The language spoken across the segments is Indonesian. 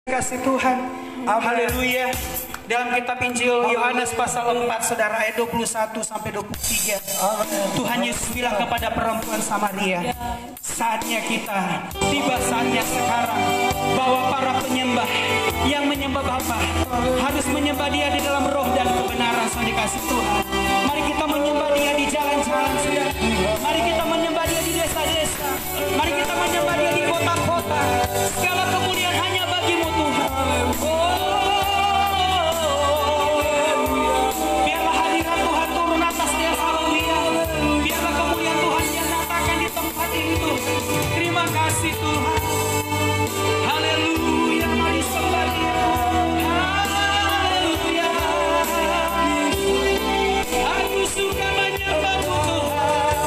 Kasih Tuhan. Haleluya. Dalam kitab Injil Yohanes pasal 4 saudara ayat 21 sampai 23. Tuhan Yesus bilang kepada perempuan Samaria, saatnya kita, tiba saatnya sekarang bahwa para penyembah yang menyembah Bapa harus menyembah Dia di dalam roh dan kebenaran. Saudara dikasih Tuhan. Mari kita menyembah Dia di jalan-jalan, saudara. Mari kita menyembah Dia di desa-desa. Mari kita menyembah Dia di kota-kota. Segala kemuliaan hanya bagi-Mu Tuhan. Biarlah hadirat Tuhan turun atas desa Lawia. Biarlah kemuliaan Tuhan yang nyatakan di tempat ini Tuhan. Terima kasih Tuhan. Haleluya, mari sembah Dia. Haleluya. Aku suka menyembah-Mu Tuhan.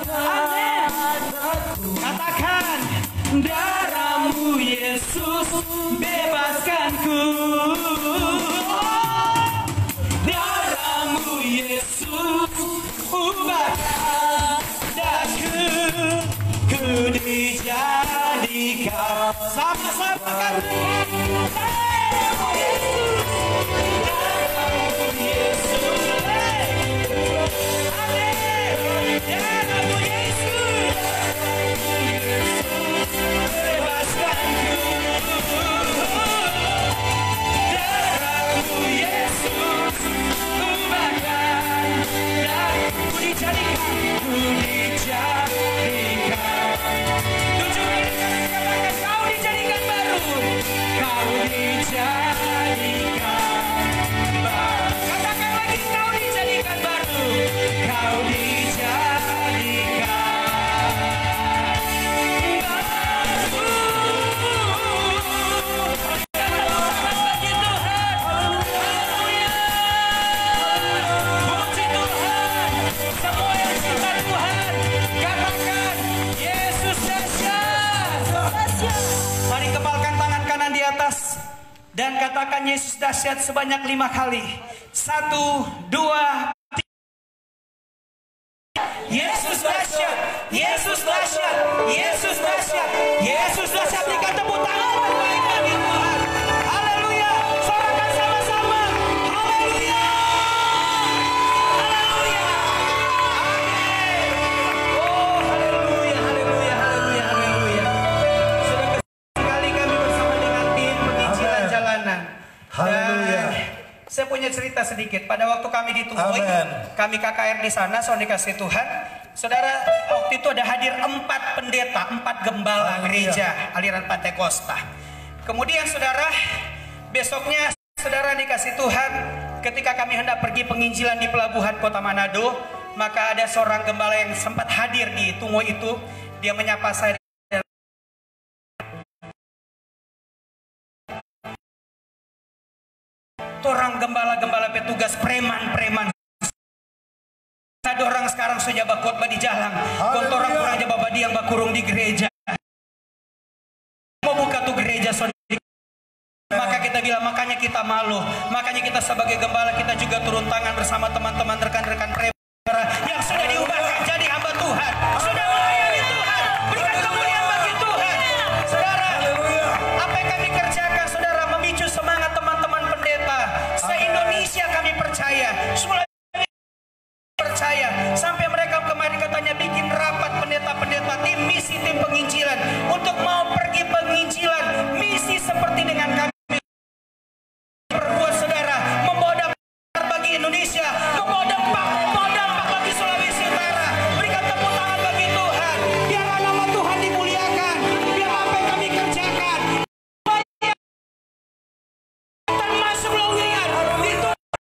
Katakan, darahmu Yesus bebaskanku. Darahmu Yesus ubahkan daku, ku dijadikan. Sama-sama katakan, darahmu Yesus, darahmu Yesus. Darahmu Yesus bebaskanku. Darahmu Yesus ubahkan daku, ku dijadikan, ku dijadikan. Tunjukkan katakan, kau dijadikan baru, kau dijadikan baru. Katakan lagi, kau dijadikan baru, kau dijadikan baru. Bagi Tuhan, haleluya. Puji Tuhan, semua yang cinta Tuhan, katakan Yesus dahsyat. Mari kepalkan tangan kanan di atas dan katakan Yesus dahsyat sebanyak 5 kali. 1, 2, 3. Yesus dahsyat, Yesus dahsyat, Yesus dahsyat, Yesus dahsyat. Berikan tepuk tangan terbaik bagi Tuhan. Haleluya. Sorakan sama-sama. Haleluya. Haleluya. Amin. Oh, haleluya, haleluya, haleluya, haleluya. Sudah sekali kami bersama dengan tim penginjilan jalanan. Haleluya. Saya punya cerita sedikit. Pada waktu kami di Tumboy, kami KKR di sana, so dikasih Tuhan. Saudara, waktu itu ada hadir 4 pendeta, 4 gembala gereja aliran Pantekosta. Kemudian saudara, besoknya saudara dikasih Tuhan, ketika kami hendak pergi penginjilan di pelabuhan Kota Manado, maka ada seorang gembala yang sempat hadir di Tumboy itu. Dia menyapa saya. Orang gembala-gembala petugas preman-preman. Ada orang sekarang sudah bakotbah di jalan. Kontorang kurang jaba badi yang bakurung di gereja. Mau buka tuh gereja maka kita bilang, makanya kita malu. Makanya kita sebagai gembala kita juga turun tangan bersama teman-teman rekan-rekan preman yang sudah diubahkan jadi hamba Tuhan. Sudah melayani Tuhan. Berikan kemuliaan bagi Tuhan. Saudara, apa yang kami kerjakan saudara, memicu semangat teman-teman pendeta se-Indonesia. Kami percaya, percaya sampai mereka kemarin katanya bikin rapat pendeta-pendeta tim misi, tim penginjilan untuk mau pergi penginjilan misi seperti dengan kami berbuat saudara, membawa dampak bagi Indonesia, membawa dampak bagi Sulawesi Utara. Berikan tepuk tangan bagi Tuhan. Biar nama Tuhan dimuliakan, biar apa yang kami kerjakan termasuk lowongan itu.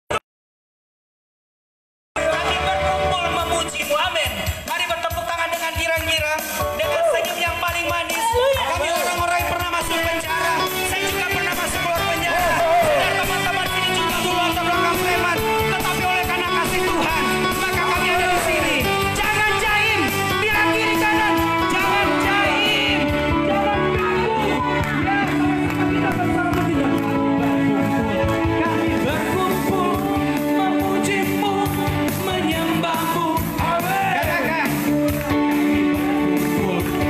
Kami berkumpul memuji-Mu, amin. Mari bertepuk tangan dengan girang-girang, dengan senyum yang paling manis. Kami orang-orang yang pernah masuk penjara, saya juga pernah masuk keluar penjara. Dan teman-teman sini juga dulu latar belakang preman, tetapi oleh karena kasih Tuhan, maka kami ada di sini. Jangan jaim, bilang kiri kanan, jangan jaim, jangan kaku. Ya, kita bersama tidak berkumpul. Kami berkumpul memuji-Mu, menyembah-Mu. Amin. Katakan, kami berkumpul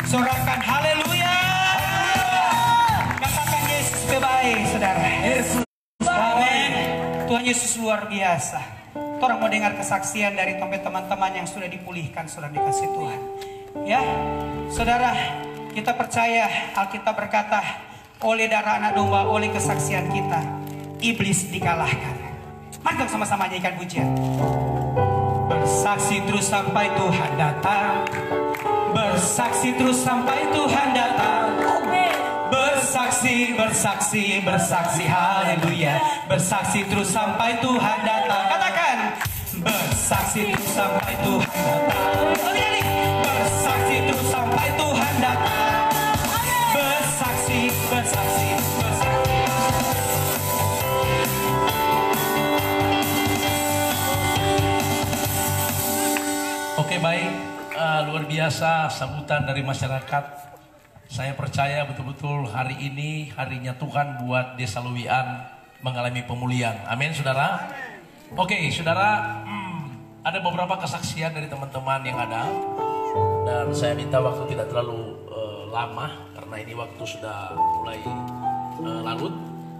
Sorakan haleluya. Katakan Yesus baik, saudara. Yesus. Amin. Tuhan Yesus luar biasa. Orang mau dengar kesaksian dari teman-teman yang sudah dipulihkan, sudah dikasih Tuhan. Ya, saudara, kita percaya Alkitab berkata, oleh darah anak domba, oleh kesaksian kita, iblis dikalahkan. Mari kita sama-sama nyanyikan pujian. Bersaksi terus sampai Tuhan datang. Bersaksi terus sampai Tuhan datang. Bersaksi, bersaksi, bersaksi, haleluya. Bersaksi terus sampai Tuhan datang. Katakan, bersaksi terus sampai Tuhan datang. Bersaksi terus sampai Tuhan datang. Bersaksi, bersaksi, bersaksi. Oke, baik, luar biasa sambutan dari masyarakat. Saya percaya betul-betul hari ini harinya Tuhan buat Desa Luwian mengalami pemulihan. Amin, saudara. Oke, saudara, ada beberapa kesaksian dari teman-teman yang ada. Dan saya minta waktu tidak terlalu lama karena ini waktu sudah mulai larut.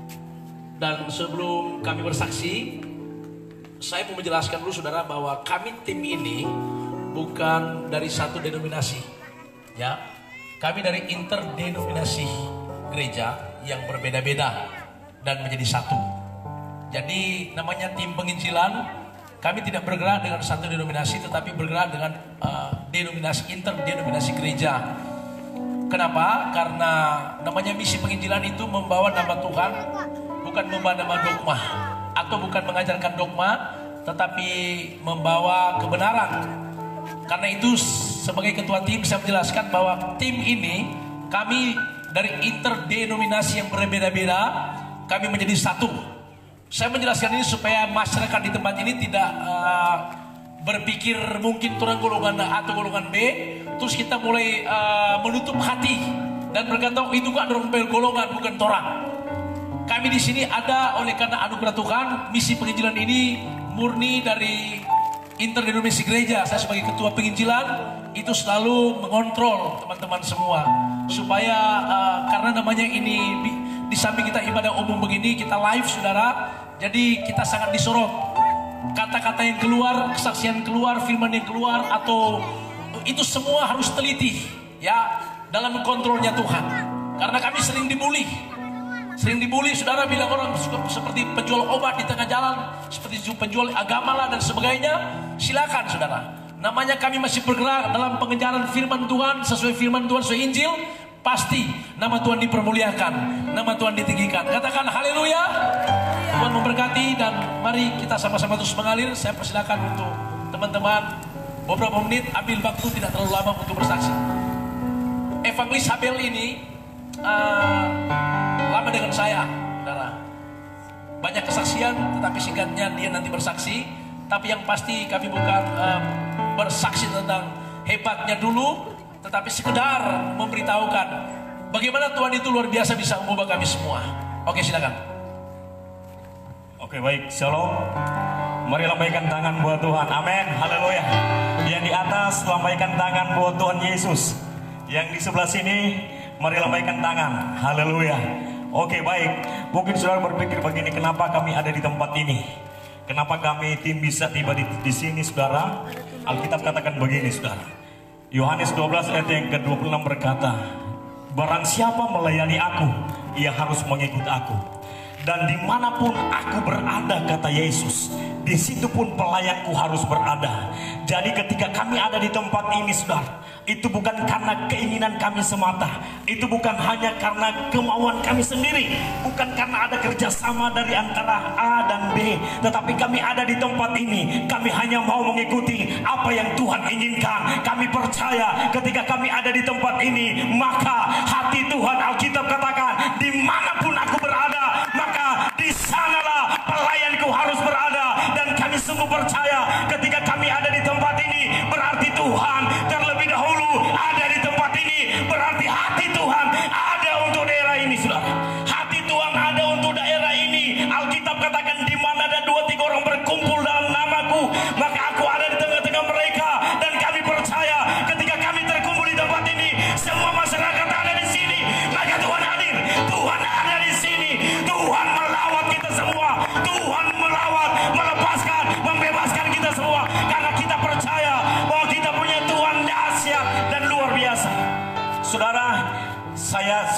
Dan sebelum kami bersaksi, saya mau menjelaskan dulu saudara bahwa kami tim ini bukan dari satu denominasi, ya. Kami dari interdenominasi gereja yang berbeda-beda dan menjadi satu. Jadi namanya tim penginjilan. Kami tidak bergerak dengan satu denominasi, tetapi bergerak dengan denominasi, interdenominasi gereja. Kenapa? Karena namanya misi penginjilan itu membawa nama Tuhan, bukan membawa nama dogma, atau bukan mengajarkan dogma, tetapi membawa kebenaran. Karena itu sebagai ketua tim saya menjelaskan bahwa tim ini kami dari interdenominasi yang berbeda-beda, kami menjadi satu. Saya menjelaskan ini supaya masyarakat di tempat ini tidak berpikir mungkin orang golongan A atau golongan B, terus kita mulai menutup hati dan berkata itu kan orang golongan bukan orang. Kami di sini ada oleh karena anugerah Tuhan, misi penginjilan ini murni dari interdenominasi gereja. Saya sebagai ketua penginjilan itu selalu mengontrol teman-teman semua supaya karena namanya ini di samping kita ibadah umum begini, kita live saudara, jadi kita sangat disorot. Kata-kata yang keluar, kesaksian keluar, firman yang keluar, atau itu semua harus teliti ya dalam kontrolnya Tuhan. Karena kami sering dibully. Sering dibully, saudara bilang orang seperti penjual obat di tengah jalan, seperti penjual agama lah dan sebagainya. Silakan saudara. Namanya kami masih bergerak dalam pengejaran firman Tuhan, sesuai firman Tuhan, sesuai Injil. Pasti nama Tuhan dipermuliakan, nama Tuhan ditinggikan. Katakan haleluya. Tuhan memberkati dan mari kita sama-sama terus mengalir. Saya persilakan untuk teman-teman beberapa menit, ambil waktu tidak terlalu lama untuk bersaksi. Evangelis Habel ini lama dengan saya, saudara. Banyak kesaksian, tetapi singkatnya dia nanti bersaksi. Tapi yang pasti kami bukan bersaksi tentang hebatnya dulu, tetapi sekedar memberitahukan bagaimana Tuhan itu luar biasa bisa mengubah kami semua. Oke, silakan. Oke, baik, shalom. Mari lambaikan tangan buat Tuhan, amin, haleluya. Yang di atas lambaikan tangan buat Tuhan Yesus. Yang di sebelah sini mari lambaikan tangan, haleluya. Oke, baik. Mungkin saudara berpikir begini, kenapa kami ada di tempat ini? Kenapa kami tim bisa tiba di sini, saudara? Alkitab katakan begini, saudara. Yohanes 12 ayat yang ke-26 berkata, barang siapa melayani aku, ia harus mengikut aku. Dan dimanapun aku berada, kata Yesus, di situ pun pelayanku harus berada. Jadi ketika kami ada di tempat ini, saudara, itu bukan karena keinginan kami semata, itu bukan hanya karena kemauan kami sendiri, bukan karena ada kerjasama dari antara A dan B, tetapi kami ada di tempat ini, kami hanya mau mengikuti apa yang Tuhan inginkan. Kami percaya ketika kami ada di tempat ini, maka hati Tuhan, Alkitab katakan, dimanapun aku berada, maka di sanalah pelayanku harus berada. Dan kami sungguh percaya ketika kami ada di tempat ini, berarti Tuhan terlebih dahulu ada di tempat ini, berarti hati Tuhan ada untuk daerah ini, saudara. Hati Tuhan ada untuk daerah ini. Alkitab katakan, di mana ada 2-3 orang berkumpul dalam namaku, maka aku ada di tengah-tengah mereka. Dan kami percaya ketika kami terkumpul di tempat ini, semua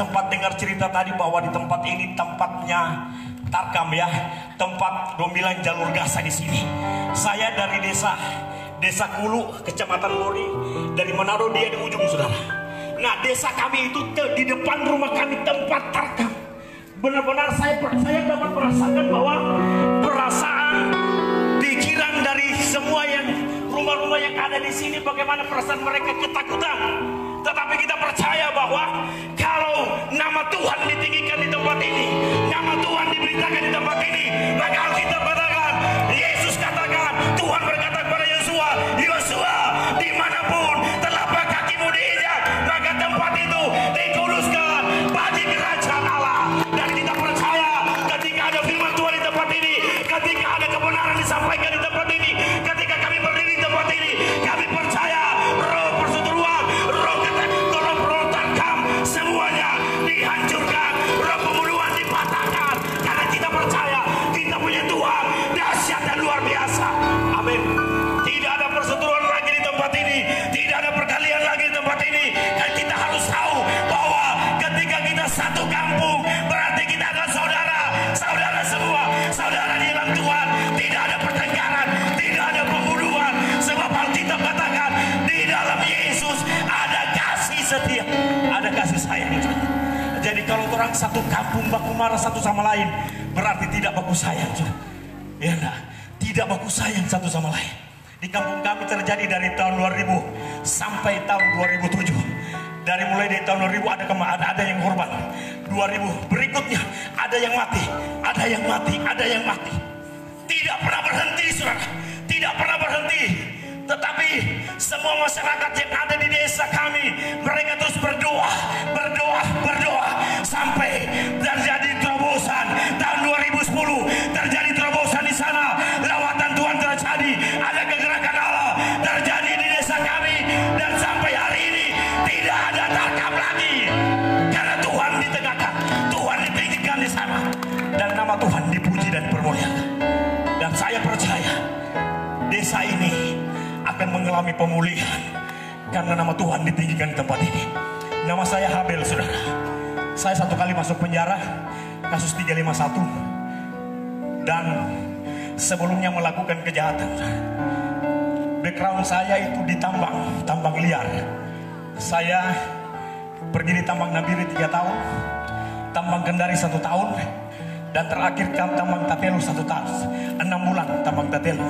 sempat dengar cerita tadi bahwa di tempat ini tempatnya Tarkam ya, tempat Gombilang jalur Gaza di sini. Saya dari desa Kulu, Kecamatan Lori, dari Manado, dia di ujung saudara. Nah desa kami itu di depan rumah kami tempat Tarkam. Benar-benar saya dapat merasakan bahwa perasaan pikiran dari semua yang rumah-rumah yang ada di sini, bagaimana perasaan mereka ketakutan. Tetapi kita percaya bahwa kalau nama Tuhan ditinggikan di tempat ini, nama Tuhan diberitakan di tempat ini, maka kita katakan, Yesus katakan, Tuhan berkata kepada Yosua, Yosua, dimanapun telapak kakimu diinjak, maka tempat itu dikuduskan bagi kerajaan Allah. Dan kita percaya ketika ada firman Tuhan di tempat ini, ketika ada kebenaran disampaikan di tempat ini, ketika kami berdiri di tempat ini, kami percaya roh perseteruan, roh Tarkam semuanya dihancurkan, roh pembunuhan dipatahkan, karena kita percaya kita punya Tuhan dahsyat dan luar biasa. Amin. Tidak ada perseteruan lagi di tempat ini, tidak ada perkalian lagi di tempat ini. Dan kita harus tahu bahwa ketika kita satu kampung, berarti kita adalah saudara semua, saudara di dalam Tuhan. Tidak ada pertengkaran, tidak ada pembunuhan, sebab Alkitab katakan di dalam Yesus ada kasih setia, ada kasih sayang. Jadi kalau orang satu kampung baku marah satu sama lain, berarti tidak baku sayang. Ya enggak? Tidak baku sayang satu sama lain. Di kampung kami terjadi dari tahun 2000 sampai tahun 2007. Dari mulai dari tahun 2000 ada yang korban. 2000 berikutnya ada yang mati, ada yang mati, ada yang mati. Tidak pernah berhenti, saudara. Tidak pernah berhenti. Tetapi semua masyarakat yang ada di desa kami, mereka terus berdoa sampai terjadi terobosan. Tahun 2010 terjadi terobosan di sana. Lawatan Tuhan terjadi, ada kegerakan Allah terjadi di desa kami, dan sampai hari ini tidak ada Tarkam lagi. Karena Tuhan ditegakkan, Tuhan ditinggikan di sana, dan nama Tuhan dipuji dan dipermuliakan. Dan saya percaya desa ini akan mengalami pemulihan karena nama Tuhan ditinggikan di tempat ini. Nama saya Habel, saudara. Saya satu kali masuk penjara kasus 351 dan sebelumnya melakukan kejahatan. Background saya itu di tambang liar. Saya pergi di tambang Nabiri 3 tahun, tambang Kendari 1 tahun, dan terakhir tambang Tatelu 1 tahun, 6 bulan tambang Tatelu.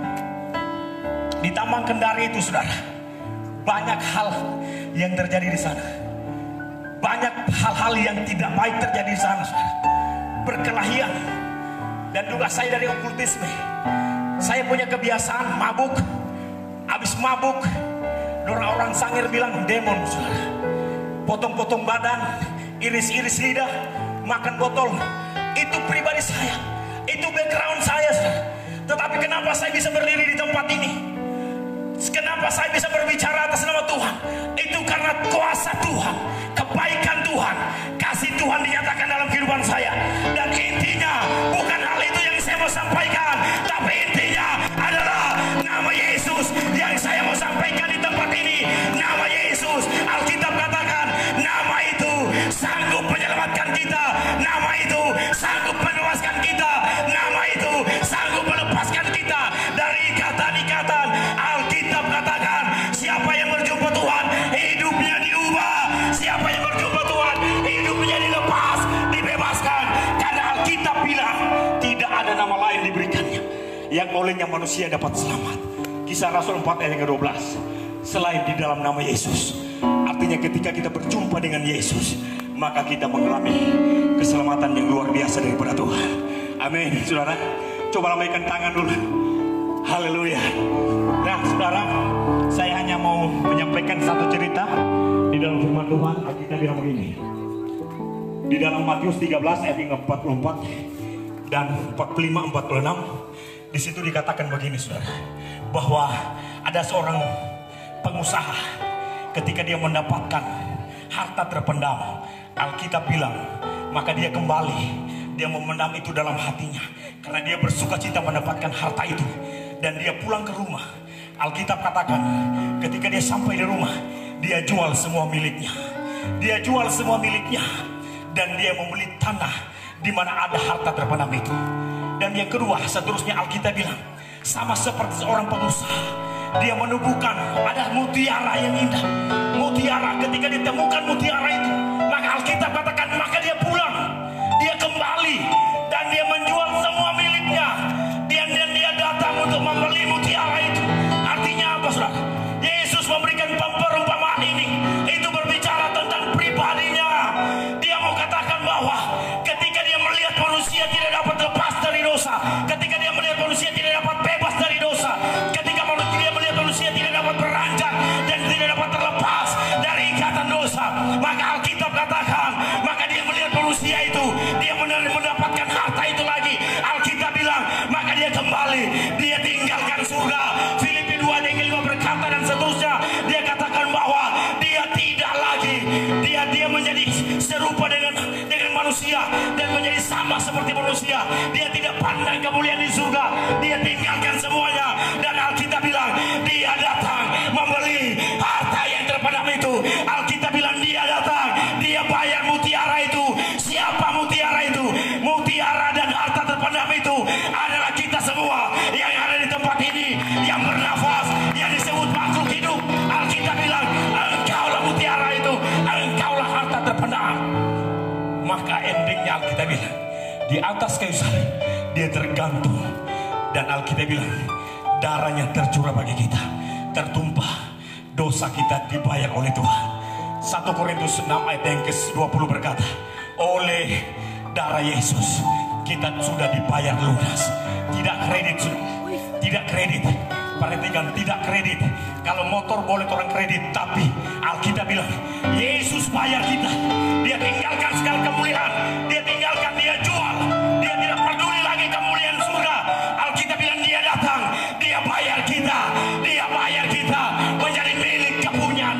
Di tambang Kendari itu, saudara, banyak hal yang terjadi di sana. Banyak hal-hal yang tidak baik terjadi di sana, saudara. Perkelahian. Dan juga saya dari okultisme. Saya punya kebiasaan mabuk. Habis mabuk, orang sangir bilang demon, saudara. Potong-potong badan, iris-iris lidah, makan botol. Itu pribadi saya. Itu background saya, saudara. Tetapi kenapa saya bisa berdiri di tempat ini? Kenapa saya bisa berbicara atas nama Tuhan? Itu karena kuasa Tuhan, kebaikan Tuhan, kasih Tuhan dinyatakan dalam kehidupan saya. Dan intinya bukan hal itu yang saya mau sampaikan, tapi intinya adalah nama Yesus yang saya mau sampaikan di tempat ini. Nama Yesus, Alkitab katakan, nama itu sanggup menyelamatkan kita, nama itu sanggup menewaskan kita, nama itu sanggup melepaskan kita dari ikatan-ikatan. Alkitab katakan, siapa yang berjumpa Tuhan, hidupnya diubah. Siapa yang berjumpa Tuhan, hidupnya dilepas, dibebaskan. Karena Alkitab bilang, tidak ada nama lain diberikannya yang olehnya manusia dapat selamat. Kisah Rasul 4 ayat 12. Selain di dalam nama Yesus. Artinya ketika kita berjumpa dengan Yesus, maka kita mengalami keselamatan yang luar biasa daripada Tuhan. Amin, saudara. Coba lambaikan tangan dulu. Haleluya. Nah, saudara, saya hanya mau menyampaikan satu cerita di dalam firman Tuhan. Kita bilang begini. Di dalam Matius 13 ayat 44 dan 45-46, di situ dikatakan begini, saudara, bahwa ada seorang pengusaha ketika dia mendapatkan harta terpendam, Alkitab bilang, maka dia kembali, dia memendam itu dalam hatinya karena dia bersuka cita mendapatkan harta itu. Dan dia pulang ke rumah. Alkitab katakan, ketika dia sampai di rumah, dia jual semua miliknya. Dia jual semua miliknya. dan dia membeli tanah di mana ada harta terpendam itu. Dan yang kedua, seterusnya Alkitab bilang sama seperti seorang pengusaha, dia menemukan ada mutiara yang indah. Mutiara, ketika ditemukan mutiara itu, maka Alkitab katakan maka dia pulang, dia kembali dan dia menjual semua miliknya. Dan dia datang untuk membeli mutiara itu. Artinya apa, saudara? Yesus memberikan perumpamaan ini. Itu berbicara tentang pribadinya. Dia mau katakan bahwa ketika dia melihat manusia tidak dapat lepas dari dosa, ketika dia melihat manusia tidak dapat bebas dari dosa, ketika dia melihat manusia tidak dapat beranjak dan tidak dapat terlepas dari ikatan dosa, maka Alkitab katakan maka dia melihat manusia itu, dia mendapatkan harta itu lagi. Alkitab bilang maka dia kembali, dia tinggalkan surga. Filipi 2 ayat 5 berkata dan seterusnya, dia katakan bahwa dia tidak lagi, dia menjadi serupa dengan manusia dan menjadi sama seperti manusia. Dia tidak pandang kemuliaan di surga, dia tinggalkan semuanya. Dan Alkitab bilang dia datang membeli harta yang terpendam itu. Alkitab bilang dia datang, dia bayar mutiara itu. Siapa mutiara itu? Mutiara dan harta terpendam itu adalah kita semua yang ada di tempat ini, yang bernafas, yang disebut makhluk hidup. Alkitab bilang engkaulah mutiara itu, engkaulah harta terpendam. Maka endingnya Alkitab bilang di atas kayu salib dia tergantung, dan Alkitab bilang darahnya tercurah bagi kita, tertumpah, dosa kita dibayar oleh Tuhan. 1 Korintus 6 ayat yang ke-20 berkata, oleh darah Yesus kita sudah dibayar lunas. Tidak kredit, tidak kredit. Perhatikan, tidak kredit. Kalau motor boleh orang kredit, tapi Alkitab bilang Yesus bayar kita. Dia tinggalkan segala kemuliaan, dia tinggalkan, dia jual, dia tidak peduli lagi kemuliaan surga. Alkitab bilang dia datang, dia bayar kita, dia bayar kita menjadi milik kepunyaan.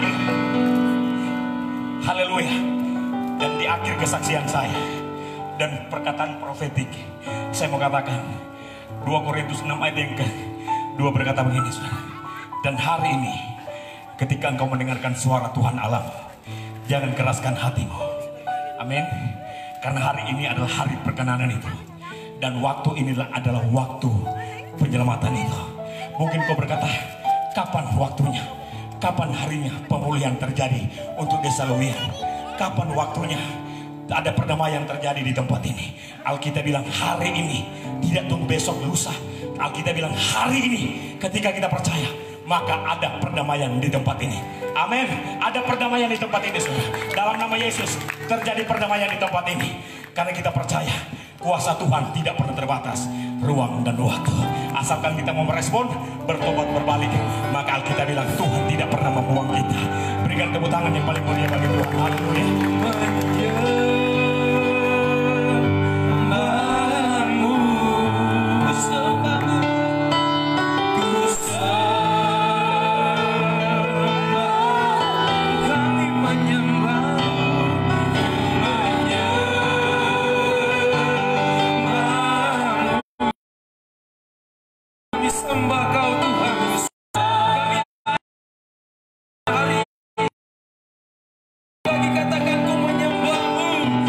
Haleluya. Dan di akhir kesaksian saya dan perkataan profetik, saya mau katakan 2 Korintus 6 ayat yang ke-2 berkata begini, saudara. Dan hari ini ketika engkau mendengarkan suara Tuhan Allah, jangan keraskan hatimu. Amin. Karena hari ini adalah hari perkenanan itu, dan waktu inilah adalah waktu penyelamatan itu. Mungkin kau berkata, kapan waktunya? Kapan harinya pemulihan terjadi untuk desa Lewian? Kapan waktunya ada perdamaian terjadi di tempat ini? Alkitab bilang hari ini, tidak tunggu besok lusa. Alkitab bilang hari ini ketika kita percaya, maka ada perdamaian di tempat ini. Amin. Ada perdamaian di tempat ini, saudara. Dalam nama Yesus terjadi perdamaian di tempat ini. Karena kita percaya kuasa Tuhan tidak pernah terbatas ruang dan waktu. Asalkan kita mau merespon, bertobat, berbalik, maka Alkitab bilang Tuhan tidak pernah membuang kita. Berikan tepuk tangan yang paling mulia bagi Tuhan. Haleluya. Katakan ku menyembahmu.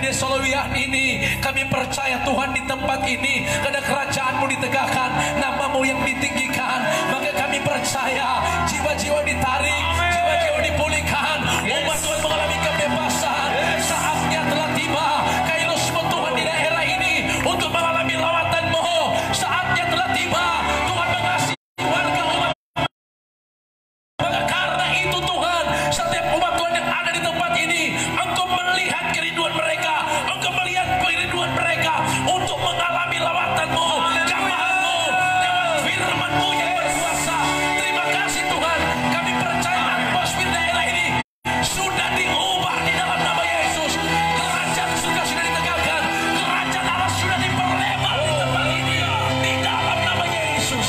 Desa Lewian ini, kami percaya Tuhan di tempat ini karena kerajaan-Mu ditegakkan, nama-Mu yang ditinggikan. Maka kami percaya jiwa-jiwa ditarik, jiwa-jiwa dipulihkan, umat Tuhan mengalami kebebasan. Saatnya telah tiba, Kairosmu Tuhan di daerah ini untuk mengalami lawatan-Mu. Saatnya telah tiba, Tuhan mengasihi warga umat. Maka karena itu Tuhan, setiap umat Tuhan yang ada di tempat ini, Engkau melihat kerinduan mereka, Engkau melihat kerinduan mereka untuk mengalami lawatan-Mu, jamahan-Mu, lewat firman-Mu yang berkuasa. Terima kasih Tuhan, kami percaya atmosfer daerah ini sudah diubah di dalam nama Yesus. Kerajaan surga sudah ditegakkan, kerajaan Allah sudah diperlebar di tempat ini di dalam nama Yesus.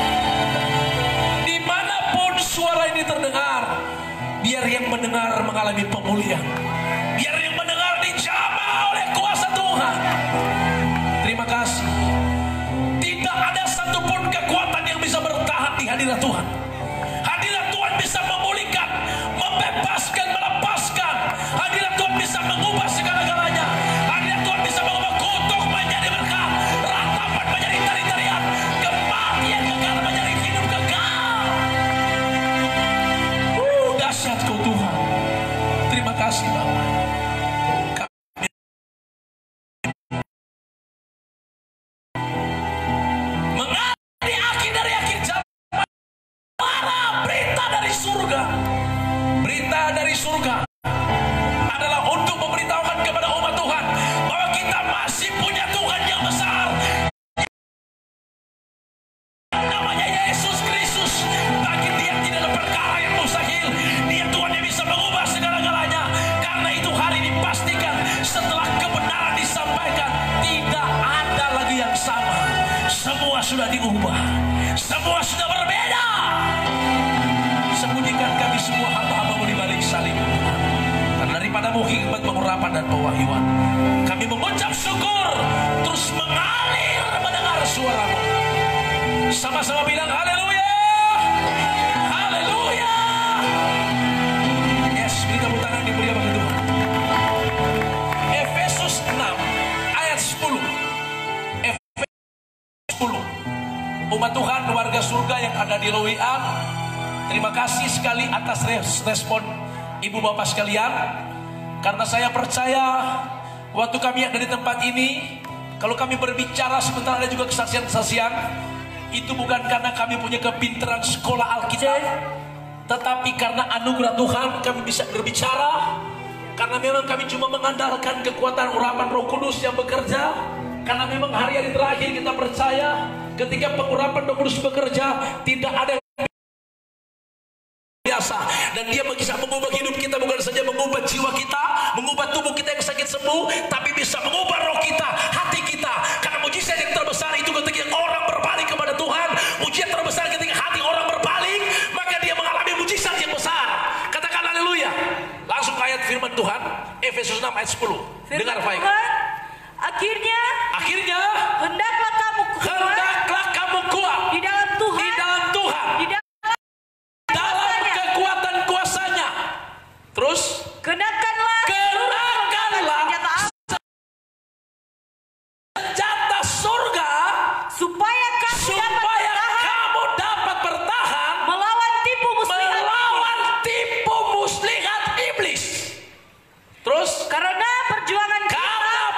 Dimanapun suara ini terdengar, biar yang mendengar mengalami pemulihan, biar yang mendengar dijamah oleh kuasa Tuhan. Terima kasih. Tidak ada satupun kekuatan yang bisa bertahan di hadirat Tuhan. Hadirat Tuhan bisa memulihkan, membebaskan, melepaskan. Hadirat Tuhan bisa mengubah segala-galanya. Hadirat Tuhan bisa mengubah kutuk menjadi berkah, ratapan menjadi tari-tarian, kematian kekal menjadi hidup kekal. Dahsyat Kau Tuhan. Terima kasih Bapa. Mengalami akhir dari akhir zaman, para berita dari surga. Berita dari surga adalah untuk memberitahukan kepada umat Tuhan bahwa kita masih punya Tuhan yang besar. Namanya Yesus Kristus. Bagi Dia tidak ada perkara yang mustahil. Dia Tuhan yang bisa mengubah segala-galanya. Karena itu hari ini pastikan setelah kebenaran disampaikan, tidak ada lagi yang sama. Semua sudah diubah, semua sudah berbeda. Sembunyikan kami semua hamba-hamba-Mu di balik salib. Karena daripada-Mu hikmat, pengurapan dan pewahyuan. Kami mengucap syukur, terus mengalir mendengar suara-Mu. Sama-sama bilang haleluya, haleluya. Yes, beri tepuk tangan di mulia bagi Tuhan. Efesus 6 ayat 10. Efesus 10. Umat Tuhan, warga surga yang ada di Lewian, terima kasih sekali atas respon ibu bapak sekalian. Karena saya percaya waktu kami ada di tempat ini, kalau kami berbicara sebentar ada juga kesaksian-kesaksian. Itu bukan karena kami punya kepintaran sekolah Alkitab, tetapi karena anugerah Tuhan kami bisa berbicara. Karena memang kami cuma mengandalkan kekuatan urapan Roh Kudus yang bekerja. Karena memang hari-hari terakhir kita percaya ketika pengurapan Roh Kudus bekerja, tidak ada yang biasa. Dan Dia bisa mengubah hidup kita, bukan saja mengubah jiwa kita, mengubah tubuh kita yang sakit sembuh, tapi bisa mengubah roh kita, hati kita. Karena mujizat yang terbesar itu ketika orang berbalik kepada Tuhan. Mujizat terbesar ketika hati orang berbalik, maka dia mengalami mujizat yang besar. Katakan haleluya. Langsung ke ayat firman Tuhan, Efesus 6 ayat 10. Dengar baik. Akhirnya hendaklah kamu kuat di dalam Tuhan, di dalam kekuatan kuasanya. Terus kenakanlah senjata surga supaya kamu dapat bertahan melawan tipu muslihat iblis. Terus karena perjuangan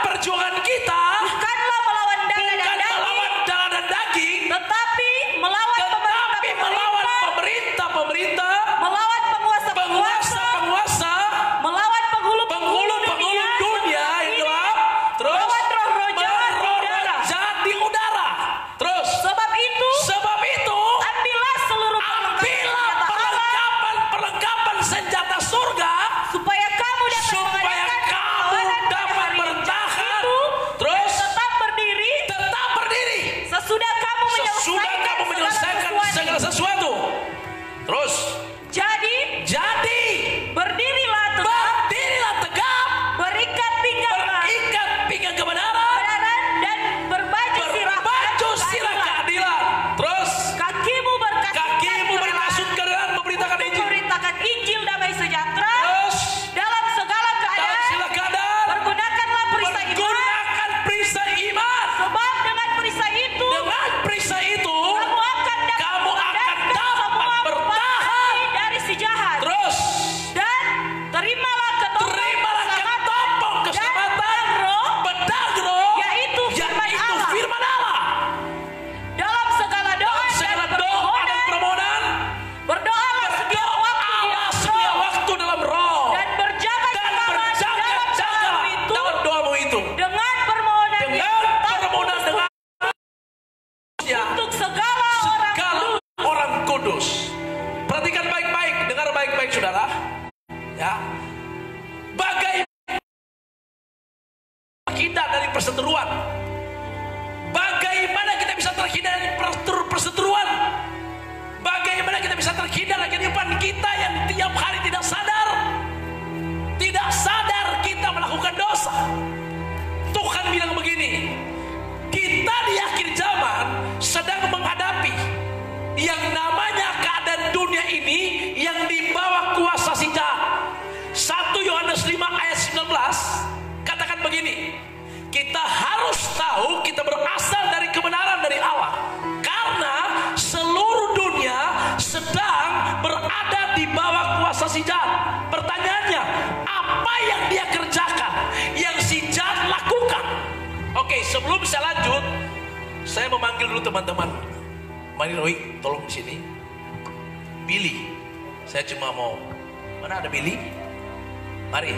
kuasa si jahat. Pertanyaannya, apa yang dia kerjakan, yang si jahat lakukan? Oke, sebelum saya lanjut, saya memanggil dulu teman-teman. Mari Roy, tolong di sini. Billy, saya cuma mau. Mana ada Billy? Mari.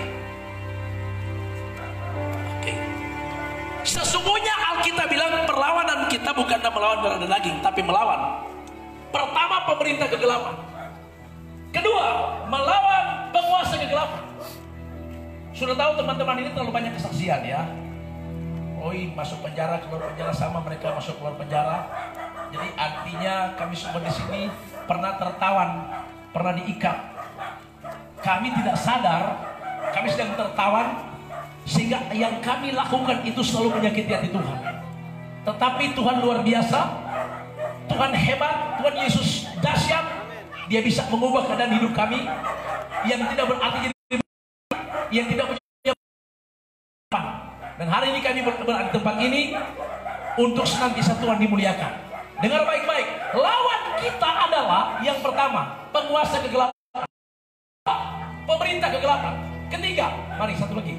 Oke. Sesungguhnya Alkitab bilang perlawanan kita bukanlah melawan darah dan daging, tapi melawan. Pertama, pemerintah kegelapan. Kedua, melawan penguasa kegelapan. Sudah tahu teman-teman ini terlalu banyak kesaksian ya. Oi masuk penjara, keluar penjara, sama mereka masuk keluar penjara. Jadi artinya kami semua di sini pernah tertawan, pernah diikat. Kami tidak sadar, kami sedang tertawan, sehingga yang kami lakukan itu selalu menyakiti hati Tuhan. Tetapi Tuhan luar biasa, Tuhan hebat, Tuhan Yesus dahsyat. Dia bisa mengubah keadaan hidup kami yang tidak berarti yang tidak punya. Dan hari ini kami berada di tempat ini untuk senantiasa Tuhan dimuliakan. Dengar baik-baik, lawan kita adalah yang pertama, penguasa kegelapan, pemerintah kegelapan. Ketiga, mari satu lagi.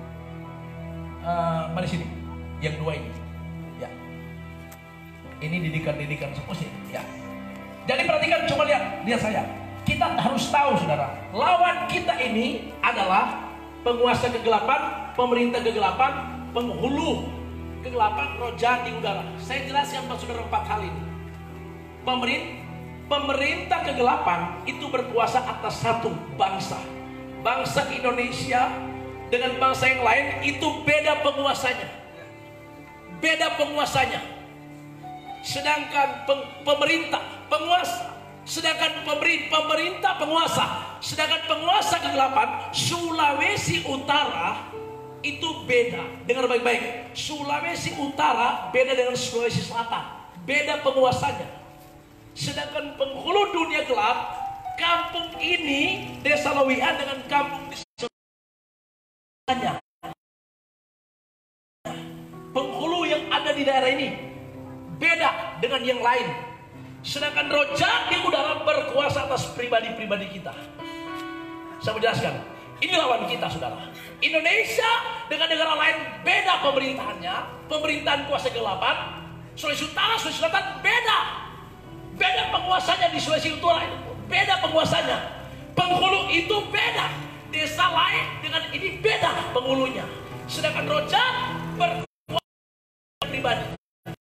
Mari sini, yang dua ini. Ya. Ini didikan sepusi. Ya. Jadi perhatikan, coba lihat saya. Kita harus tahu, saudara, lawan kita ini adalah penguasa kegelapan, pemerintah kegelapan, penghulu kegelapan, roh jahat di udara. Saya jelaskan kepada saudara 4 hal ini. Pemerintah kegelapan itu berkuasa atas satu bangsa. Bangsa Indonesia dengan bangsa yang lain itu beda penguasanya. Beda penguasanya. Sedangkan pemerintah, penguasa. Sedangkan pemerintah penguasa, sedangkan penguasa kegelapan, Sulawesi Utara itu beda. Dengar baik-baik, Sulawesi Utara beda dengan Sulawesi Selatan, beda penguasanya. Sedangkan penghulu dunia gelap, kampung ini Desa Lewian dengan kampung di sebelahnya, penghulu yang ada di daerah ini beda dengan yang lain. Sedangkan roh jahat di udara berkuasa atas pribadi-pribadi kita. Saya menjelaskan, ini lawan kita, saudara. Indonesia dengan negara lain beda pemerintahannya, pemerintahan kuasa kegelapan. Sulawesi Utara, Sulawesi Selatan beda. Beda penguasanya di Sulawesi Utara itu, beda penguasanya. Penghulu itu beda. Desa lain dengan ini beda penghulunya. Sedangkan roh jahat berkuasa pribadi.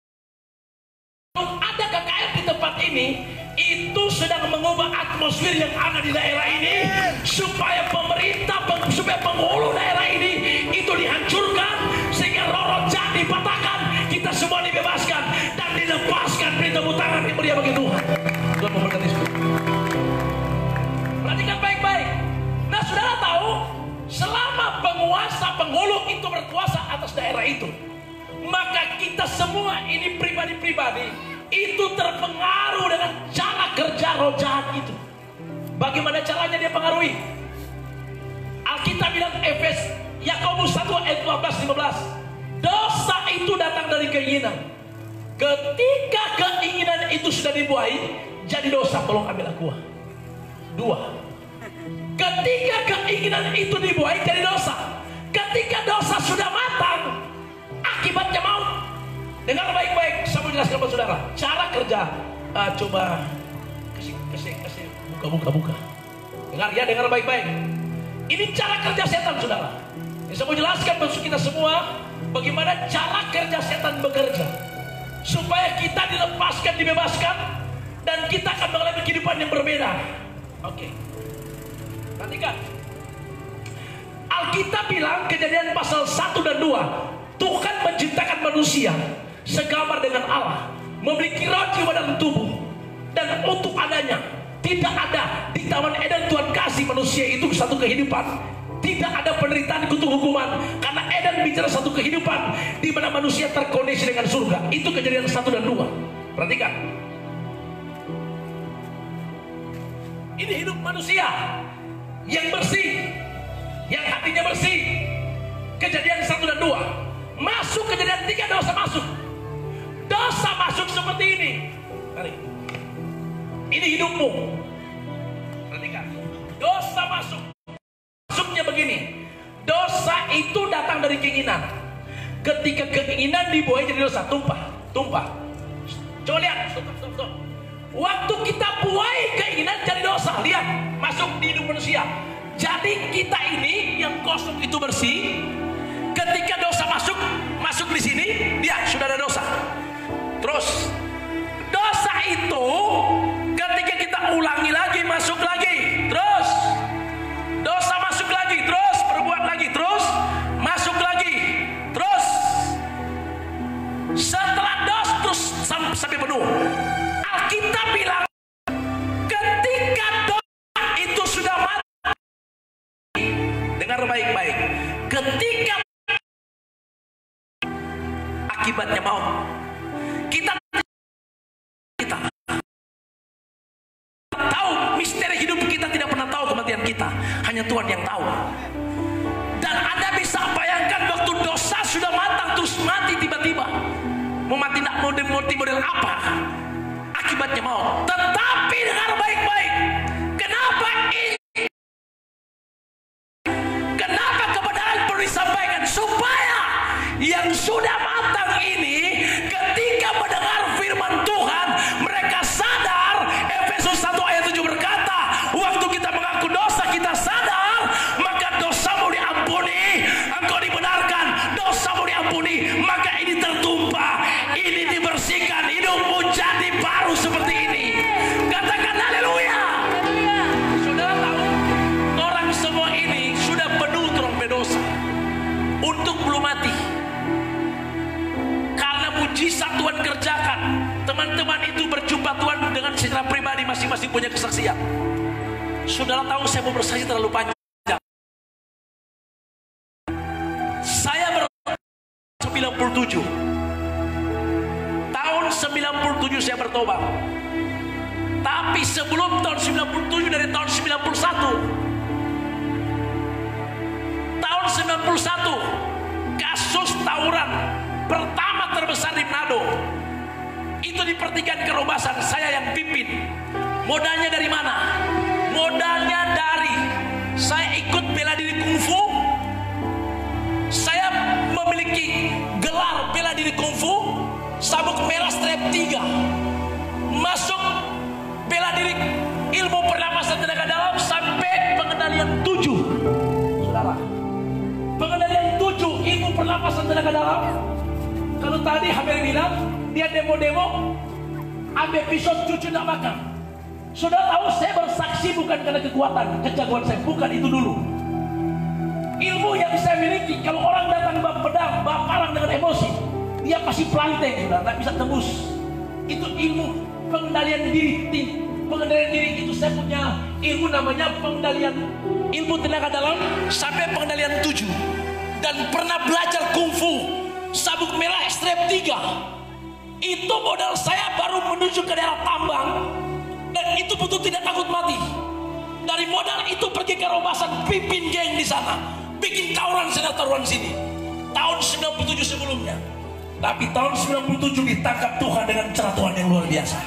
Ada KKR di tempat ini, itu sedang mengubah atmosfer yang ada di daerah ini, supaya pemerintah, supaya penghulu daerah ini itu dihancurkan, sehingga roh-roh jahat dipatahkan, kita semua dibebaskan dan dilepaskan. Beri tepuk tangan yang meriah bagi Tuhan. Tuhan memberkati semua. Perhatikan baik-baik. Nah, saudara tahu, selama penguasa penghulu itu berkuasa atas daerah itu, maka kita semua ini pribadi-pribadi itu terpengaruh dengan cara kerja roh jahat itu. Bagaimana caranya dia pengaruhi? Alkitab bilang Yakobus 1 ayat 12-15, dosa itu datang dari keinginan. Ketika keinginan itu sudah dibuai, jadi dosa. Tolong ambil aku. 2. Ketika keinginan itu dibuai, jadi dosa. Ketika dosa sudah matang, akibatnya maut. Dengar baik-baik, saya mau jelaskan kepada saudara cara kerja. Coba kasih buka. Dengar ya, dengar baik-baik. Ini cara kerja setan, saudara. Ini saya mau jelaskan bagi kita semua bagaimana cara kerja setan bekerja, supaya kita dilepaskan, dibebaskan, dan kita akan mengalami kehidupan yang berbeda. Oke. Perhatikan. Alkitab bilang Kejadian pasal 1 dan 2, Tuhan menciptakan manusia segambar dengan Allah, memiliki roh, jiwa dan tubuh, dan untuk adanya tidak ada di Taman Eden Tuhan kasih manusia itu satu kehidupan, tidak ada penderitaan, kutuk, hukuman, karena Eden bicara satu kehidupan di mana manusia terkoneksi dengan surga. Itu Kejadian 1 dan 2. Perhatikan, ini hidup manusia yang bersih, yang hatinya bersih. Kejadian 1 dan 2. Masuk Kejadian 3, dosa masuk. Dosa masuk seperti ini. Ini hidupmu. Perhatikan. Dosa Ketika keinginan dibuai jadi dosa, tumpah. Coba lihat, stop. Waktu kita buai keinginan jadi dosa, lihat, masuk di hidup manusia. Jadi kita ini yang kosong itu bersih. Ketika dosa masuk di sini, dia sudah ada dosa. Terus dosa itu ketika kita ulangi lagi, masuk lagi, terus dosa masuk lagi, terus berbuat lagi, terus masuk lagi, terus setelah terus sampai penuh. Alkitab bilang ketika dosa itu sudah mati, dengar baik-baik, ketika akibatnya maut. Kita tahu misteri hidup kita, tidak pernah tahu kematian kita, hanya Tuhan yang tahu. Dan Anda bisa bayangkan waktu dosa sudah matang terus mati tiba-tiba. Mau mati nak model apa? Akibatnya maut. Tetapi dengar baik-baik, kenapa kebenaran perlu disampaikan? Supaya yang sudah matang ini ketika mendengar firman Tuhan, mereka sadar. Efesus 1 ayat 7 berkata, waktu kita mengaku dosa, kita sadar, maka dosamu diampuni, engkau dibenarkan, dosamu diampuni, maka ini tertumpah, ini dibersihkan, hidupmu jadi baru seperti ini. Katakan haleluya. Saudara tahu, orang semua ini sudah penuh terang berdosa untuk belum mati. Karena mujizat Tuhan kerjakan, teman-teman itu berjumpa Tuhan dengan secara pribadi, masing-masing punya kesaksian. Saudara tahu, saya mau bersaksi terlalu panjang. Saya 97. Tahun 97 saya bertobat. Tapi sebelum tahun 97, dari tahun 91. Tahun 91, kasus tawuran pertama terbesar di Manado. Itu di pertigaan Kerobasan, saya yang pimpin. Modalnya dari mana? Modalnya dari saya ikut bela diri kungfu. Saya memiliki gelar bela diri kungfu, sabuk merah strap 3. Masuk bela diri ilmu pernapasan tenaga dalam sampai pengendalian 7. Saudara, pengendalian 7 ilmu pernapasan tenaga dalam. Kalau tadi Hamir bilang dia demo-demo ambil pisau cucu nak makan. Sudah tahu, saya bersaksi bukan karena kekuatan, kejagoan saya, bukan itu dulu. Ilmu yang saya miliki, kalau orang datang bawa pedang, bawa parang dengan emosi, dia pasti pelanteng, sudah tak bisa tembus. Itu ilmu pengendalian diri. Pengendalian diri itu saya punya ilmu namanya pengendalian ilmu tenaga dalam sampai pengendalian 7. Dan pernah belajar kungfu, sabuk merah strap 3. Itu modal saya baru menuju ke daerah tambang, dan itu betul tidak takut mati. Dari modal itu pergi ke Robasan, pimpin geng di sana, bikin tawuran sana tawuran sini. Tahun 97 sebelumnya. Tapi tahun 97 ditangkap Tuhan dengan cara Tuhan yang luar biasa.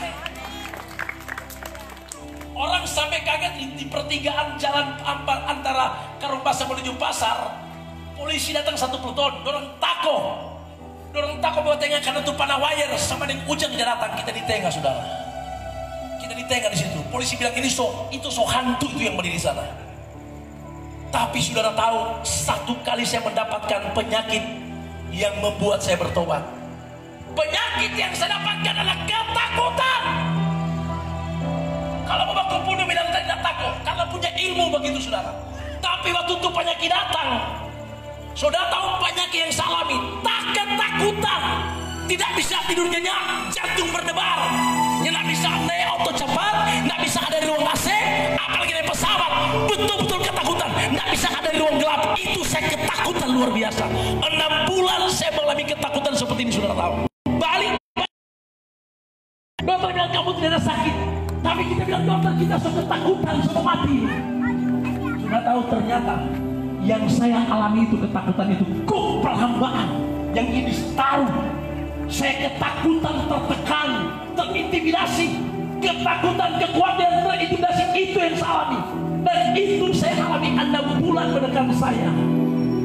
Orang sampai kaget di pertigaan jalan antara Kerobasan menuju pasar. Polisi datang 1 pluton, dorong tako bawa tengah karena itu panah wire sama dengan ujang jaratan. Kita di tengah, saudara. Kita di tengah di situ. Polisi bilang itu so hantu itu yang berdiri di sana. Tapi saudara tahu, 1 kali saya mendapatkan penyakit yang membuat saya bertobat. Penyakit yang saya dapatkan adalah ketakutan. Kalau mau bunuh bilang tidak takut karena punya ilmu begitu, saudara. Tapi waktu itu penyakit datang, saudara tahu penyakit yang saya alami, ketakutan. Tidak bisa tidur nyenyak, jantung berdebar, tidak bisa naik auto cepat, tidak bisa ada di ruang AC, apalagi naik pesawat. Betul-betul ketakutan, tidak bisa ada di ruang gelap. Itu saya ketakutan luar biasa. 6 bulan saya mengalami ketakutan seperti ini, saudara tahu. Balik, dokter bilang kamu tidak ada sakit, tapi kita bilang dokter kita sudah ketakutan, sudah mati. Sudah tahu, ternyata yang saya alami itu ketakutan itu kok perhambaan yang ini taruh. Saya ketakutan, tertekan, terintimidasi, ketakutan, kekhawatiran, terintimidasi, itu yang saya alami. Dan itu saya alami 6 bulan menekan saya.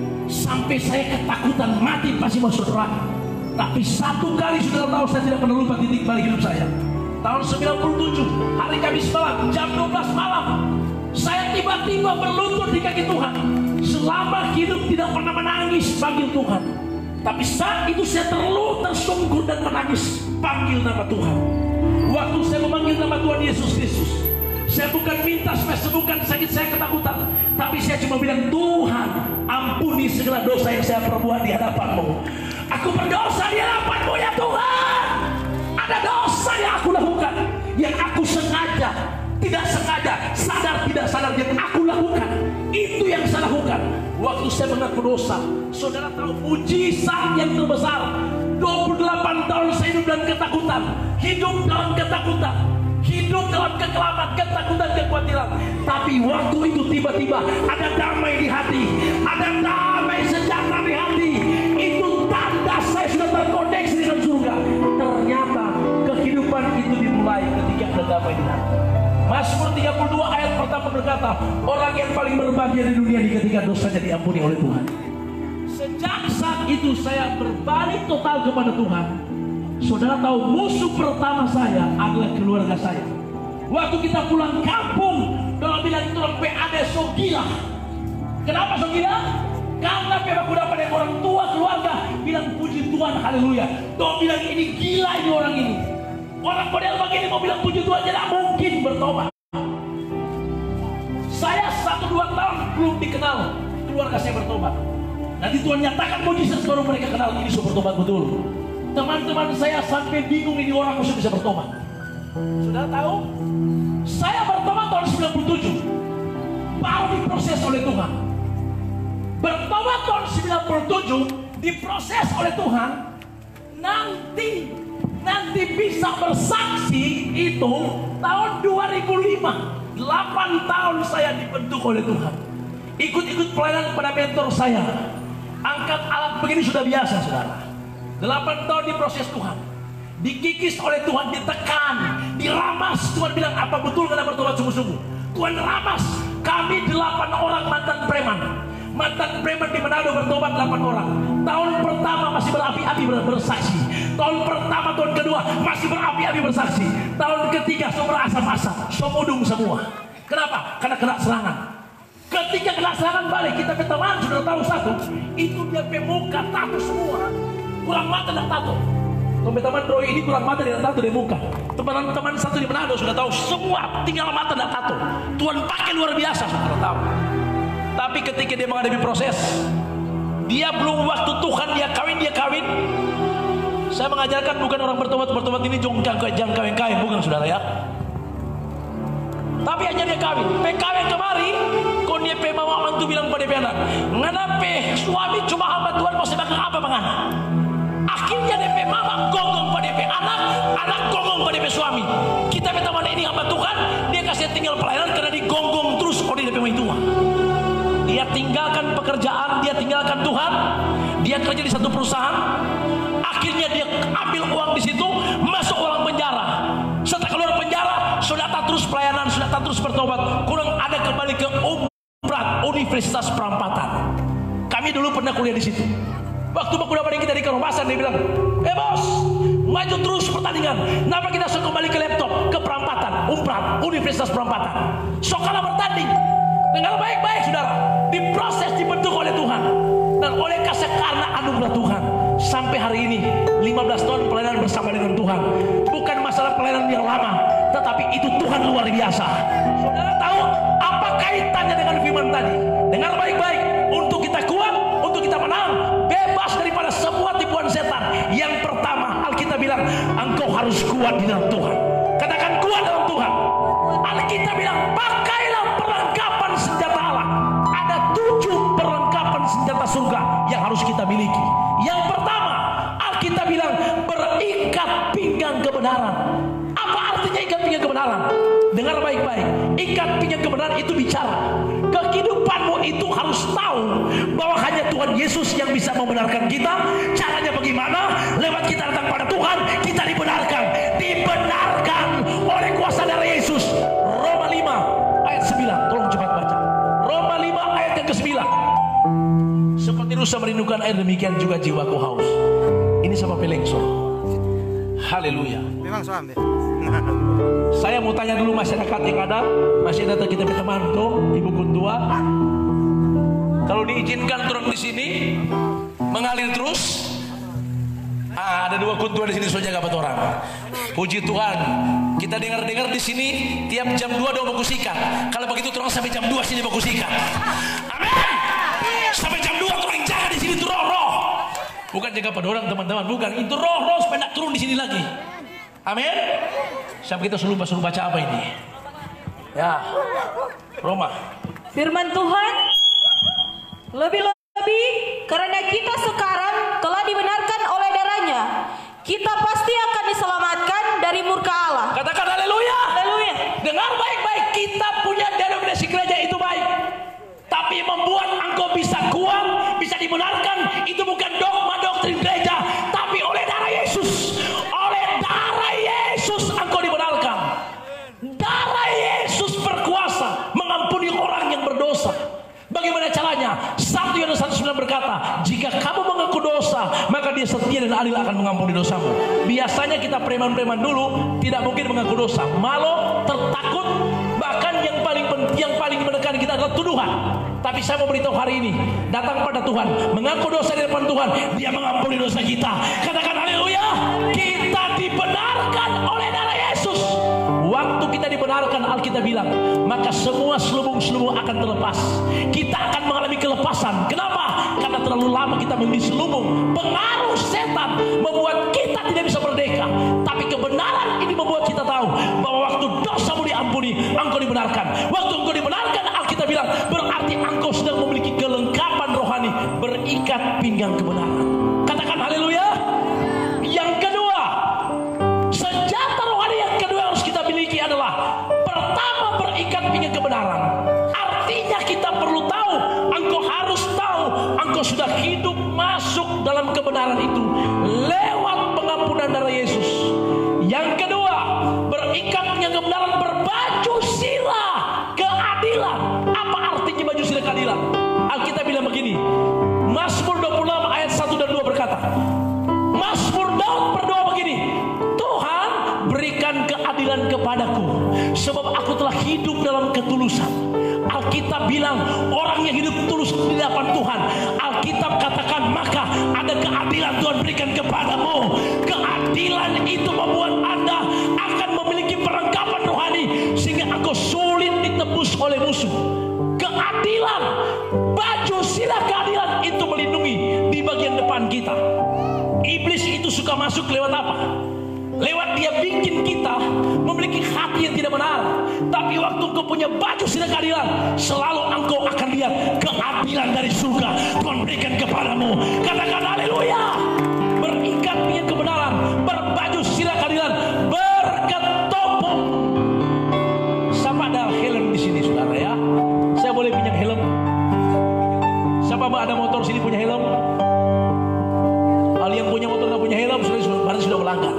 sampai saya ketakutan mati pasti masuk neraka. Tapi satu kali saudara tahu, saya tidak pernah lupa titik balik hidup saya. Tahun 97, hari Kamis malam, jam 12 malam, saya tiba-tiba berlutut di kaki Tuhan. Selama hidup tidak pernah menangis panggil Tuhan. Tapi saat itu saya tersungkur dan menangis panggil nama Tuhan. Waktu saya memanggil nama Tuhan Yesus Kristus, saya bukan minta supaya sembuhkan sakit saya, ketakutan, tapi saya cuma bilang, Tuhan ampuni segala dosa yang saya perbuat di hadapan-Mu. Aku berdosa di hadapan-Mu ya Tuhan. Ada dosa yang aku lakukan, yang aku sengaja, tidak sengaja, sadar tidak sadar yang aku lakukan. Itu yang saya lakukan. Waktu saya mengaku dosa, saudara tahu mujizat yang terbesar. 28 tahun saya hidup dalam ketakutan, hidup dalam ketakutan, hidup dalam kekelaman, ketakutan, kekhawatiran. Tapi waktu itu tiba-tiba ada damai di hati, ada damai sejahtera di hati. Itu tanda saya sudah terkoneksi dengan surga. Ternyata kehidupan itu dimulai ketika ada damai di hati. Mazmur 32 ayat pertama berkata, orang yang paling berbahagia di dunia ini ketika dosanya diampuni oleh Tuhan. Sejak saat itu saya berbalik total kepada Tuhan. Saudara tahu musuh pertama saya adalah keluarga saya. Waktu kita pulang kampung, orang bilang itu orang PAD so gila. Kenapa so gila? Karena aku dapat dari orang tua keluarga bilang puji Tuhan, haleluya. Orang bilang ini gila ini orang ini. Orang model begini mau bilang puji Tuhan tidak mungkin bertobat. Saya 1-2 tahun belum dikenal keluarga saya bertobat. Nanti Tuhan nyatakan mujizat baru mereka kenal ini sudah bertobat betul. Teman-teman saya sampai bingung ini orang masih bisa bertobat. Sudah tahu? Saya bertobat tahun 97. Baru diproses oleh Tuhan. Bertobat tahun 97 diproses oleh Tuhan. Nanti bisa bersaksi itu tahun 2005. 8 tahun saya dibentuk oleh Tuhan. Ikut-ikut pelayanan kepada mentor saya. Angkat alat begini sudah biasa, saudara. 8 tahun diproses Tuhan. Dikikis oleh Tuhan, ditekan, diramas. Tuhan bilang, apa betul kena bertobat sungguh-sungguh? Tuhan ramas. Kami 8 orang mantan preman. Mantan preman di Manado bertobat 8 orang. Tahun pertama masih berapi-api bersaksi. Tahun pertama, tahun kedua masih berapi-api bersaksi. Tahun ketiga semua berasap-asap, somudung semua. Kenapa? Karena kena serangan. Ketika kena serangan balik, kita teman sudah tahu satu, itu dia pemuka tato semua. Kurang mata dan tato. Teman-teman Roy ini kurang mata dan tato di muka. Teman-teman satu di Manado sudah tahu semua tinggal mata dan tato. Tuhan pakai luar biasa, sudah tahu. Tapi ketika dia menghadapi proses, dia belum waktu Tuhan dia kawin. Saya mengajarkan bukan orang bertobat ini jangan kawin, bukan saudara ya. Tapi hanya dia kawin. PKW kemari, kau dia mama mantu bilang pada dia anak, nganape suami cuma hamba Tuhan masih makan apa menganak. Akhirnya DP mama gonggong pada DP anak gonggong pada DP suami. Kita minta mana ini hamba Tuhan, dia kasih tinggal pelayanan karena digonggong terus oleh DP tua. Dia tinggalkan pekerjaan, dia tinggalkan Tuhan, dia kerja di satu perusahaan. Akhirnya dia ambil uang di situ, masuk orang penjara. Setelah keluar penjara, sudah tak terus pelayanan, sudah tak terus bertobat. Kurang ada kembali ke Universitas Perampatan. Kami dulu pernah kuliah di situ. Waktu baku dapat kita di Kerobasan, dia bilang, bos, maju terus pertandingan. Kenapa kita suka kembali ke laptop, ke Perampatan, Universitas Perampatan. Sokalah bertanding. Dengar baik-baik saudara, diproses, dibentuk oleh Tuhan. Dan oleh kasih karena anugerah Tuhan, sampai hari ini 15 tahun pelayanan bersama dengan Tuhan. Bukan masalah pelayanan yang lama, tetapi itu Tuhan luar biasa. Saudara tahu apa kaitannya dengan firman tadi? Dengar baik-baik, untuk kita kuat, untuk kita menang, bebas daripada semua tipuan setan. Yang pertama, Alkitab bilang, engkau harus kuat di dalam Tuhan. Katakan kuat dalam Tuhan. Alkitab bilang, pakailah perlengkapan senjata Allah. Ada 7 perlengkapan senjata surga yang harus kita miliki. Yang pertama, Alkitab bilang, berikat pinggang kebenaran. Apa artinya ikat pinggang kebenaran? Dengar baik-baik. Ikat pinggang kebenaran itu bicara, kehidupanmu itu harus tahu bahwa hanya Tuhan Yesus yang bisa membenarkan kita. Caranya bagaimana? Lewat kita datang pada Tuhan, kita dibenarkan oleh kuasa darah Yesus. Roma 5 ayat 9. Tolong cepat baca. Roma 5 ayat yang ke-9. Seperti Nusa kehausan air, demikian juga jiwaku haus. Ini sama pelengso. Haleluya. Memang suami. Saya mau tanya dulu masyarakat yang ada, masih ada kita teman tuh, Ibu Kuntua. Kalau diizinkan turun di sini mengalir terus. Ada 2 kuntua di sini, so jaga orang. Puji Tuhan. Kita dengar-dengar di sini tiap jam 2 ada baku sikat. Kalau begitu turun sampai jam 2 sini baku sikat. Amin. Sampai jam 2 turun jaga di sini tuh roh. Bukan jaga pada orang teman-teman, bukan. Itu roh supaya turun di sini lagi. Amin. Sampai kita suruh baca apa ini? Ya. Roma. Firman Tuhan, lebih-lebih karena kita sekarang telah dibenarkan oleh darahnya, kita pasti akan diselamatkan dari murka Allah. Katakan haleluya. Haleluya. Dengar baik-baik, kita punya denominasi gereja itu baik. Tapi membuat engkau bisa kuat, bisa dibenarkan, itu bukan dogma doktrin gereja, tapi oleh darah Yesus. Oleh darah Yesus engkau dibenarkan. Darah Yesus berkuasa mengampuni orang yang berdosa. Bagaimana caranya? 1 Yohanes 1:9 berkata, jika kamu mengaku dosa, maka Dia setia dan adil akan mengampuni dosamu. Biasanya kita preman-preman dulu tidak mungkin mengaku dosa, malu, tertakut, bahkan yang paling menekan kita adalah tuduhan. Tapi saya mau beritahu hari ini, datang pada Tuhan, mengaku dosa di depan Tuhan, Dia mengampuni dosa kita. Katakan haleluya. Kita dibenarkan oleh darah Yesus. Waktu kita dibenarkan, Alkitab bilang, maka semua selubung-selubung akan terlepas. Kita akan mengalami kelepasan. Kenapa? Karena terlalu lama kita menjadi selubung. Pengaruh setan membuat kita tidak bisa merdeka. Tapi kebenaran ini membuat kita tahu bahwa waktu dosamu diampuni, engkau dibenarkan. Waktu engkau dibenarkan, Alkitab bilang, berarti engkau sedang memiliki kelengkapan rohani, berikat pinggang kebenaran. Katakan haleluya. Yang kedua, senjata rohani yang kedua yang harus kita miliki adalah, pertama, berikat pinggang kebenaran. Artinya kita perlu tahu, engkau harus tahu, engkau sudah hidup masuk dalam kebenaran itu lewat pengampunan darah Yesus. Yang kedua, berikat pinggang kebenaran, berbaju sirah keadilan. Apa artinya baju sirah keadilan? Alkitab bilang begini, Mazmur 26 ayat 1 dan 2 berkata, Mazmur Daud berdoa begini, Tuhan berikan keadilan kepadaku, sebab aku telah hidup dalam ketulusan. Alkitab bilang orang yang hidup tulus di hadapan Tuhan, Alkitab katakan maka ada keadilan Tuhan berikan kepadamu. Keadilan itu membuat Anda akan memiliki perlengkapan rohani sehingga engkau sulit ditembus oleh musuh. Keadilan, baju sirah keadilan itu melindungi di bagian depan kita. Iblis itu suka masuk lewat apa? Lewat dia bikin kita memiliki hati yang tidak benar. Tapi waktu engkau punya baju sirah keadilan, selalu engkau akan lihat keadilan dari surga Tuhan berikan kepadamu. Katakan haleluya. Berikat pinggang kebenaran, berbaju sirah keadilan, berketopo. Siapa ada helm di sini saudara ya? Saya boleh pinjam helm? Siapa ada motor sini punya helm? Kalau yang punya motor nggak punya helm, berarti sudah melanggar.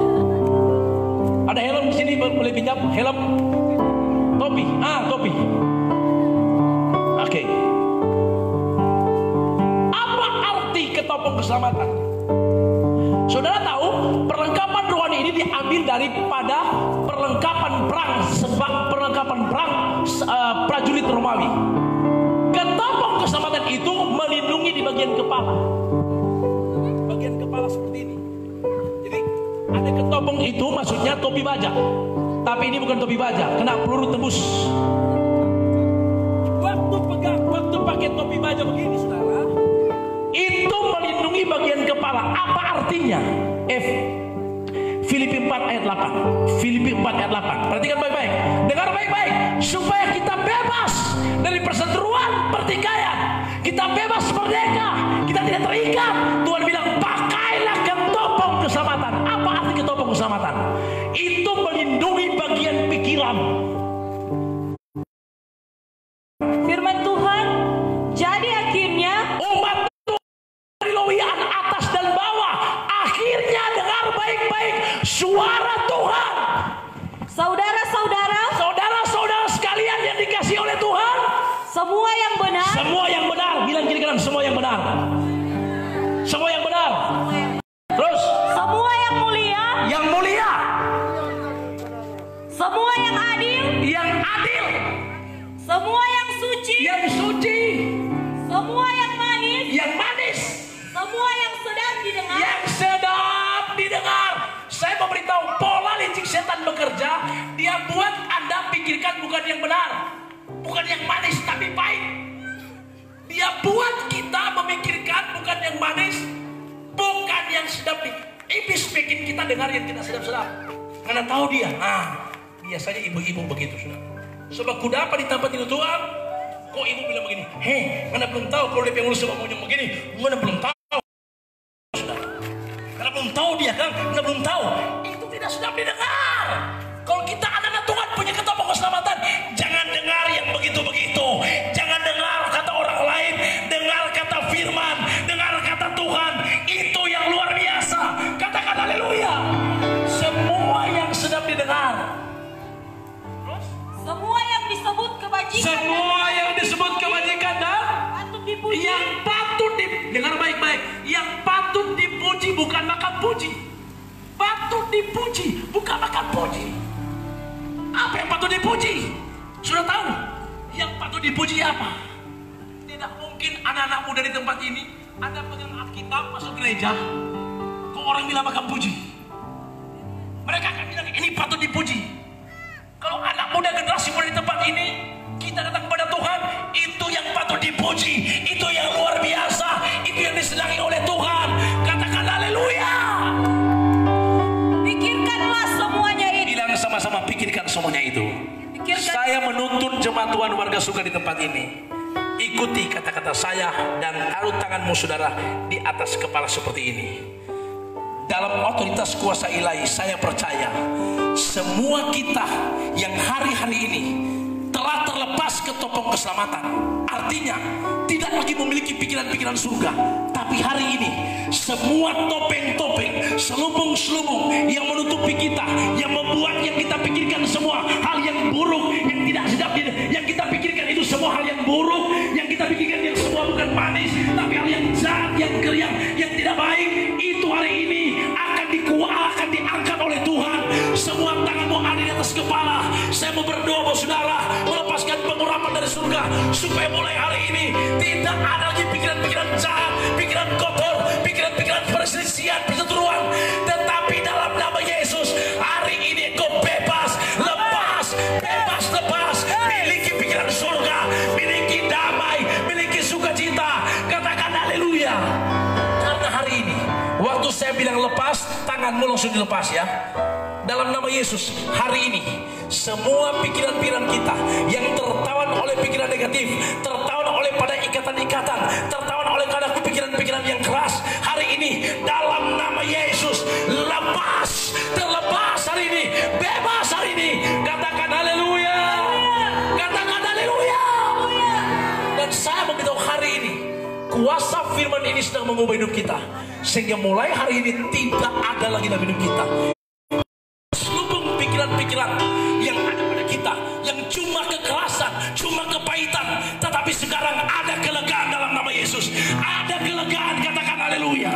Ada helm di sini boleh pinjam helm? Topi, topi. Oke. Apa arti ketopong keselamatan? Saudara tahu perlengkapan rohani ini diambil daripada perlengkapan perang, sebab perlengkapan perang prajurit Romawi. Ketopong keselamatan itu melindungi di bagian kepala. Bagian kepala seperti ini. Jadi ada ketopong itu maksudnya topi baja. Tapi ini bukan topi baja, kena peluru tembus. Waktu pakai topi baja begini saudara, itu melindungi bagian kepala. Apa artinya? Filipi 4 ayat 8. Filipi 4 ayat 8. Perhatikan baik-baik. Dengar baik-baik. Supaya kita bebas dari perseteruan pertikaian. Kita bebas merdeka. Kita tidak terikat. Tuhan bilang pakailah ketopong keselamatan. Apa arti ketopong keselamatan? Itu melindungi bagian pikiran. Firman Tuhan, jadi akhirnya umat dari lowian atas dan bawah akhirnya dengar baik-baik suara Tuhan. saudara-saudara Sekalian yang dikasih oleh Tuhan, semua yang benar bilang kiri kanan, semua yang benar. Semua yang benar. Terus. Semua yang mulia. Yang mulia. Semua yang adil. Yang adil. Semua yang suci. Yang suci. Semua yang manis. Yang manis. Semua yang sedap didengar. Yang sedap didengar. Saya memberitahu pola licik setan bekerja. Dia buat Anda pikirkan bukan yang benar, bukan yang manis tapi pahit. Dia buat kita memikirkan bukan yang manis, bukan yang sedap. Iblis bikin kita dengar yang tidak sedap-sedap. Karena tahu dia. Biasanya ibu-ibu begitu sudah. Sebab kuda apa di tempat itu Tuhan? Kok ibu bilang begini? Mana belum tahu kalau dia pengurus sama maunya begini? Mana belum tahu? Karena belum tahu dia kan? Karena belum tahu. Itu tidak sedap didengar. Kalau kita anak-anak Tuhan punya ketopong keselamatan, jangan dengar yang begitu-begitu. Jangan dengar kata orang lain, dengar kata firman, dengar kata Tuhan. Itu yang luar biasa. Katakan haleluya. Semua yang sedap didengar. Semua yang disebut kebajikan. Semua yang disebut kebajikan dan patut dipuji. yang patut dengar baik-baik. Yang patut dipuji bukan makan puji. Patut dipuji bukan makan puji. Apa yang patut dipuji? Sudah tahu? Yang patut dipuji apa? Tidak mungkin anak-anak muda di tempat ini Anda pegang Alkitab masuk gereja, kok orang bilang makan puji. Mereka akan bilang ini patut dipuji. Kalau anak muda generasi muda di tempat ini, kita datang kepada Tuhan, itu yang patut dipuji, itu yang luar biasa, itu yang disenangi oleh Tuhan. Katakan haleluya. Pikirkanlah semuanya itu. Bilang sama-sama, pikirkan semuanya itu. Pikirkan. Saya menuntun jemaat Tuhan warga surga di tempat ini. Ikuti kata-kata saya dan taruh tanganmu saudara di atas kepala seperti ini. Dalam otoritas kuasa ilahi saya percaya semua kita yang hari-hari ini telah terlepas ke topeng keselamatan. Artinya tidak lagi memiliki pikiran-pikiran surga. Tapi hari ini semua topeng-topeng, selubung-selubung yang menutupi kita, yang membuat yang kita pikirkan semua hal yang buruk, yang tidak sedap, yang kita pikirkan itu semua hal yang buruk, yang kita pikirkan yang semua bukan manis, tapi hal yang jahat, yang keriang, yang tidak baik, itu hari ini akan diangkat oleh Tuhan. Semua tanganmu ada di atas kepala. Saya mau berdoa buat saudara, melepaskan pengurapan dari surga, supaya mulai hari ini tidak ada lagi pikiran-pikiran jahat, pikiran kotor, pikiran-pikiran perselisihan, perseteruan. Tetapi dalam nama Yesus, hari ini kau bebas, lepas, bebas, lepas. Miliki pikiran surga, miliki damai, miliki sukacita. Katakan haleluya. Karena hari ini waktu saya bilang lepas, tanganmu langsung dilepas ya. Dalam nama Yesus, hari ini semua pikiran-pikiran kita yang tertawan oleh pikiran negatif, tertawan oleh pada ikatan-ikatan, tertawan oleh pada pikiran-pikiran yang keras, hari ini dalam nama Yesus lepas, terlepas hari ini, bebas hari ini. Katakan haleluya. Katakan haleluya. Dan saya memberitahu hari ini kuasa firman ini sedang mengubah hidup kita, sehingga mulai hari ini tidak ada lagi dalam hidup kita selubung pikiran-pikiran yang ada pada kita, yang cuma kekerasan, cuma kepahitan. Tetapi sekarang ada kelegaan dalam nama Yesus. Ada kelegaan, katakan haleluya.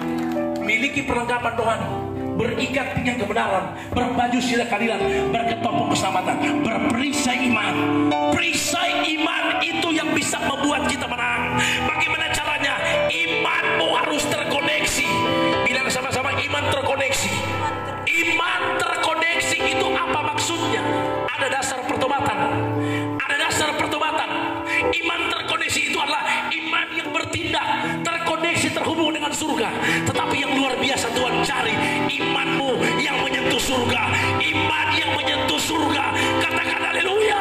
Miliki perlengkapan Tuhan, berikat pinggang kebenaran, berbaju sila keadilan, berketopong keselamatan, berperisai iman. Perisai iman itu yang bisa membuat kita menang. Bagaimana caranya? Imanmu harus terkoneksi. Bilang sama-sama, iman terkoneksi. Iman terkoneksi itu apa maksudnya? Ada dasar pertobatan. Ada dasar pertobatan. Iman terkoneksi itu adalah iman yang bertindak, terkoneksi, terhubung dengan surga. Tetapi yang luar biasa Tuhan cari imanmu yang menyentuh surga. Iman yang menyentuh surga. Katakan haleluya.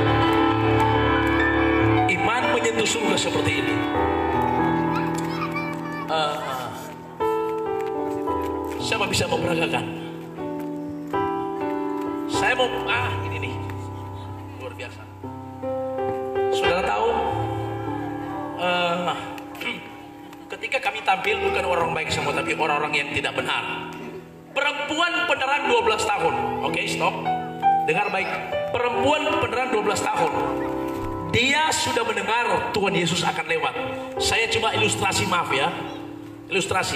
Iman menyentuh surga seperti ini. Siapa bisa memperagakan? Saya mau ini nih luar biasa. Saudara tahu, ketika kami tampil bukan orang baik semua, tapi orang-orang yang tidak benar. Perempuan beneran 12 tahun. Oke, stop. Dengar baik. Perempuan beneran 12 tahun. Dia sudah mendengar Tuhan Yesus akan lewat. Saya coba ilustrasi, maaf ya. Ilustrasi.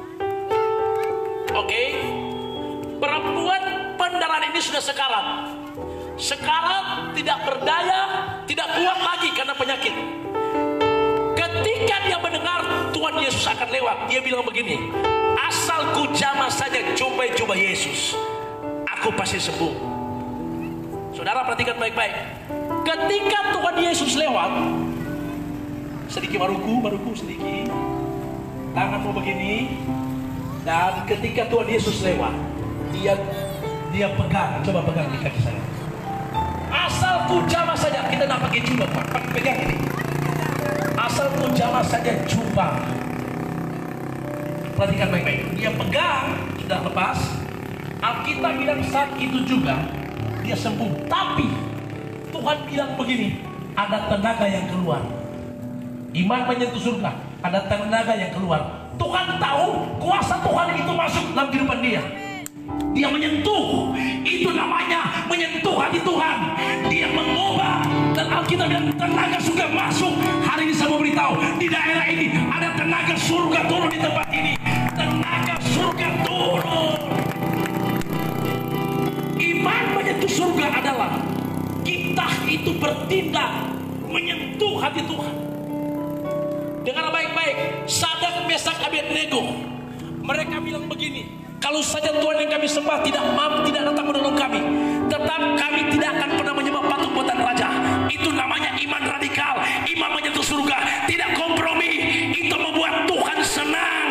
Oke. Perempuan pendarahan ini sudah sekarat. Sekarang tidak berdaya, tidak kuat lagi karena penyakit. Ketika dia mendengar Tuhan Yesus akan lewat, dia bilang begini, asal ku jamah saja jubah Yesus, aku pasti sembuh. Saudara perhatikan baik-baik. Ketika Tuhan Yesus lewat, sedikit baruku sedikit, tanganmu begini, dan ketika Tuhan Yesus lewat, dia pegang, coba pegang di kaki saya. Asal ku jamah saja, kita nak pakai jubah, pegang ini. Asal ku jamah saja jubah. Perhatikan baik-baik. Dia pegang, sudah lepas. Alkitab bilang saat itu juga dia sembuh. Tapi Tuhan bilang begini, ada tenaga yang keluar. Iman menyentuh surga, ada tenaga yang keluar. Tuhan tahu kuasa Tuhan itu masuk dalam kehidupan dia. Dia menyentuh, itu namanya menyentuh hati Tuhan. Dia mengubah, dan Alkitab bilang tenaga surga masuk. Hari ini saya mau beritahu, di daerah ini ada tenaga surga turun di tempat ini. Tenaga surga turun. Iman menyentuh surga adalah kita itu bertindak menyentuh hati Tuhan. Dengar baik-baik, Sadak, Mesak, Abednego, mereka bilang begini, kalau saja Tuhan yang kami sembah tidak datang menolong kami, tetap kami tidak akan pernah menyembah patung buatan raja. Itu namanya iman radikal, iman menyentuh surga, tidak kompromi. Itu membuat Tuhan senang.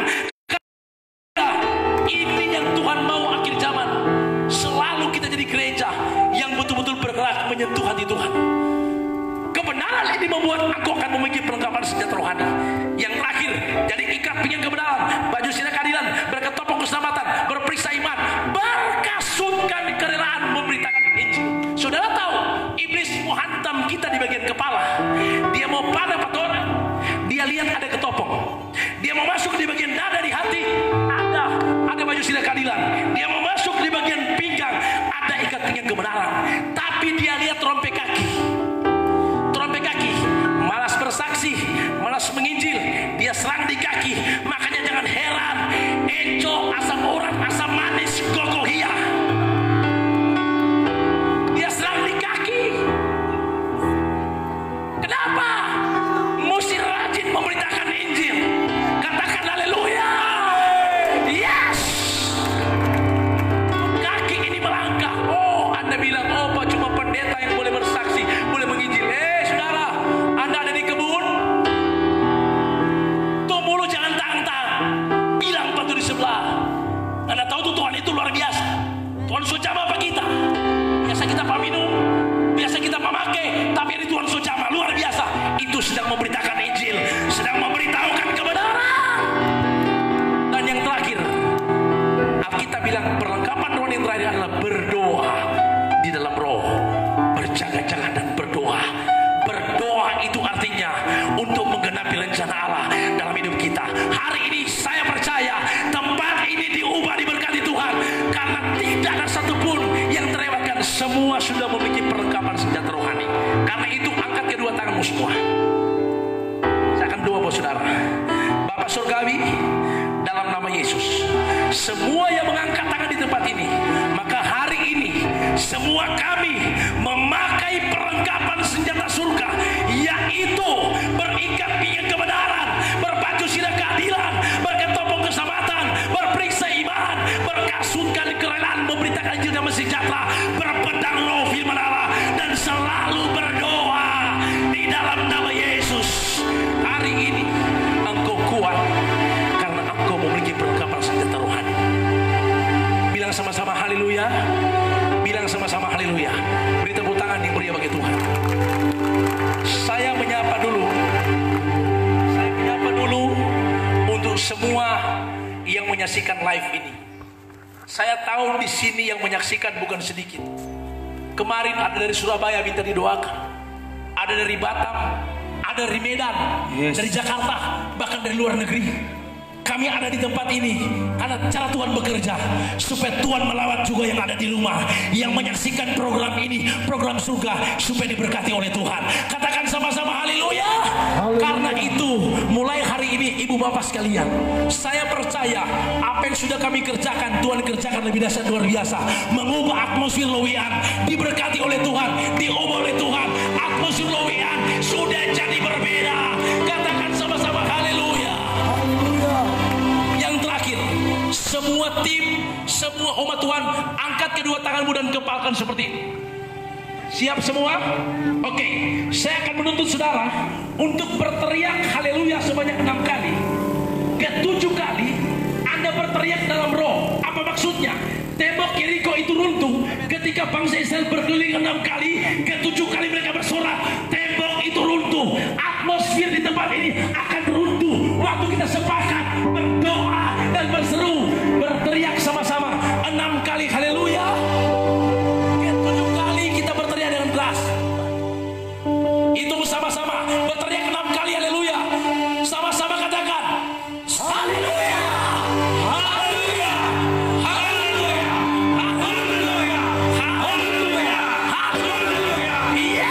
Ini yang Tuhan mau akhir zaman. Selalu kita jadi gereja yang betul-betul bergerak menyentuh hati Tuhan. Kebenaran ini membuat aku akan memiliki perlengkapan senjata rohani. Yang terakhir, jadi ikat pinggang kebenaran, baju sinar keadilan, berketopong keselamatan, berperiksa iman, berkasutkan kerelaan memberitakan Injil. Saudara tahu, iblis mau hantam kita di bagian kepala. Dia mau pada orang, dia lihat ada ketopong. Dia mau masuk di bagian dada di hati, ada baju sinar keadilan. Dia mau masuk di bagian pinggang, ada ikat pinggang kebenaran. Tapi dia lihat rompi kaki, malas bersaksi, malas menginjil, dia serang di kaki. Makanya jangan heran, eco, asam urat, asam manis, gogohia, dia serang di kaki. Kenapa? Mesti rajin memberitakan Injil. Katakan haleluya. Yes. Kaki ini melangkah. Oh, Anda bilang, oh Pak, cuma pendeta yang boleh bersaksi, boleh menginjil. Saudara, Anda ada di kebun, tuh mulut jangan tang-tang, bilang patu di sebelah. Anda tahu tuh Tuhan itu luar biasa. Tuhan sudah apa kita? Biasa kita minum, biasa kita memakai, tapi ini Tuhan sudah luar biasa. Itu sedang memberitakan Injil, sedang memberitahukan kebenaran. Dan yang terakhir, Alkitab bilang perlengkapan rohani yang terakhir adalah berdoa di dalam roh, berjaga-jaga dan berdoa. Berdoa itu artinya untuk menggenapi rencana Allah dalam hidup kita. Hari ini saya percaya tempat ini diubah, diberkati Tuhan, karena tidak ada satupun yang terlewatkan. Semua sudah memiliki perlengkapan senjata rohani. Karena itu angkat kedua tanganmu semua. Saya akan doa buat saudara. Bapa Surgawi, dalam nama Yesus, semua yang mengangkat tangan di tempat ini, maka hari ini semua kami memakai perlengkapan senjata surga, yaitu berikat pinggang kebenaran, berbaju sinar keadilan, berketopong keselamatan, berperiksa iman, berkasutkan kerelaan memberitakan Injil damai sejahtera, berpedang roh firman Allah, dan selalu berdoa di dalam nama Yesus. Hari ini engkau kuat karena engkau memiliki perlengkapan senjata rohani. Bilang sama-sama haleluya. Bilang sama-sama haleluya. Beri tepuk tangan yang meriah bagi Tuhan. Saya menyapa dulu untuk semua yang menyaksikan live ini. Saya tahu di sini yang menyaksikan bukan sedikit. Kemarin ada dari Surabaya minta didoakan, ada dari Batam, ada dari Medan, dari Jakarta, bahkan dari luar negeri. Kami ada di tempat ini karena cara Tuhan bekerja supaya Tuhan melawat juga yang ada di rumah, yang menyaksikan program ini, program surga, supaya diberkati oleh Tuhan. Katakan sama-sama haleluya. Karena itu mulai hari ini ibu bapak Bapak sekalian, saya percaya apa yang sudah kami kerjakan, Tuhan kerjakan lebih dahsyat luar biasa. Mengubah atmosfer Lowian, diberkati oleh Tuhan, diubah oleh Tuhan. Atmosfer Lowian sudah jadi berbeda. Katakan sama-sama haleluya. Yang terakhir, semua tim, semua umat Tuhan, angkat kedua tanganmu dan kepalkan seperti ini. Siap semua? Oke, saya akan menuntut saudara untuk berteriak haleluya sebanyak 6 kali. Ke-7 kali Anda berteriak dalam roh. Apa maksudnya? Tembok Yeriko itu runtuh ketika bangsa Israel berkeliling 6 kali. Ke-7 kali mereka bersorak, tembok itu runtuh. Atmosfer di tempat ini akan runtuh waktu kita sepakat berdoa dan berseru, berteriak sama-sama 6 kali haleluya. Ke-7 kali kita berteriak dengan keras. Itu sama-sama berteriak 6 kali haleluya. Sama-sama katakan haleluya. Haleluya. Haleluya. Haleluya. Haleluya. Haleluya.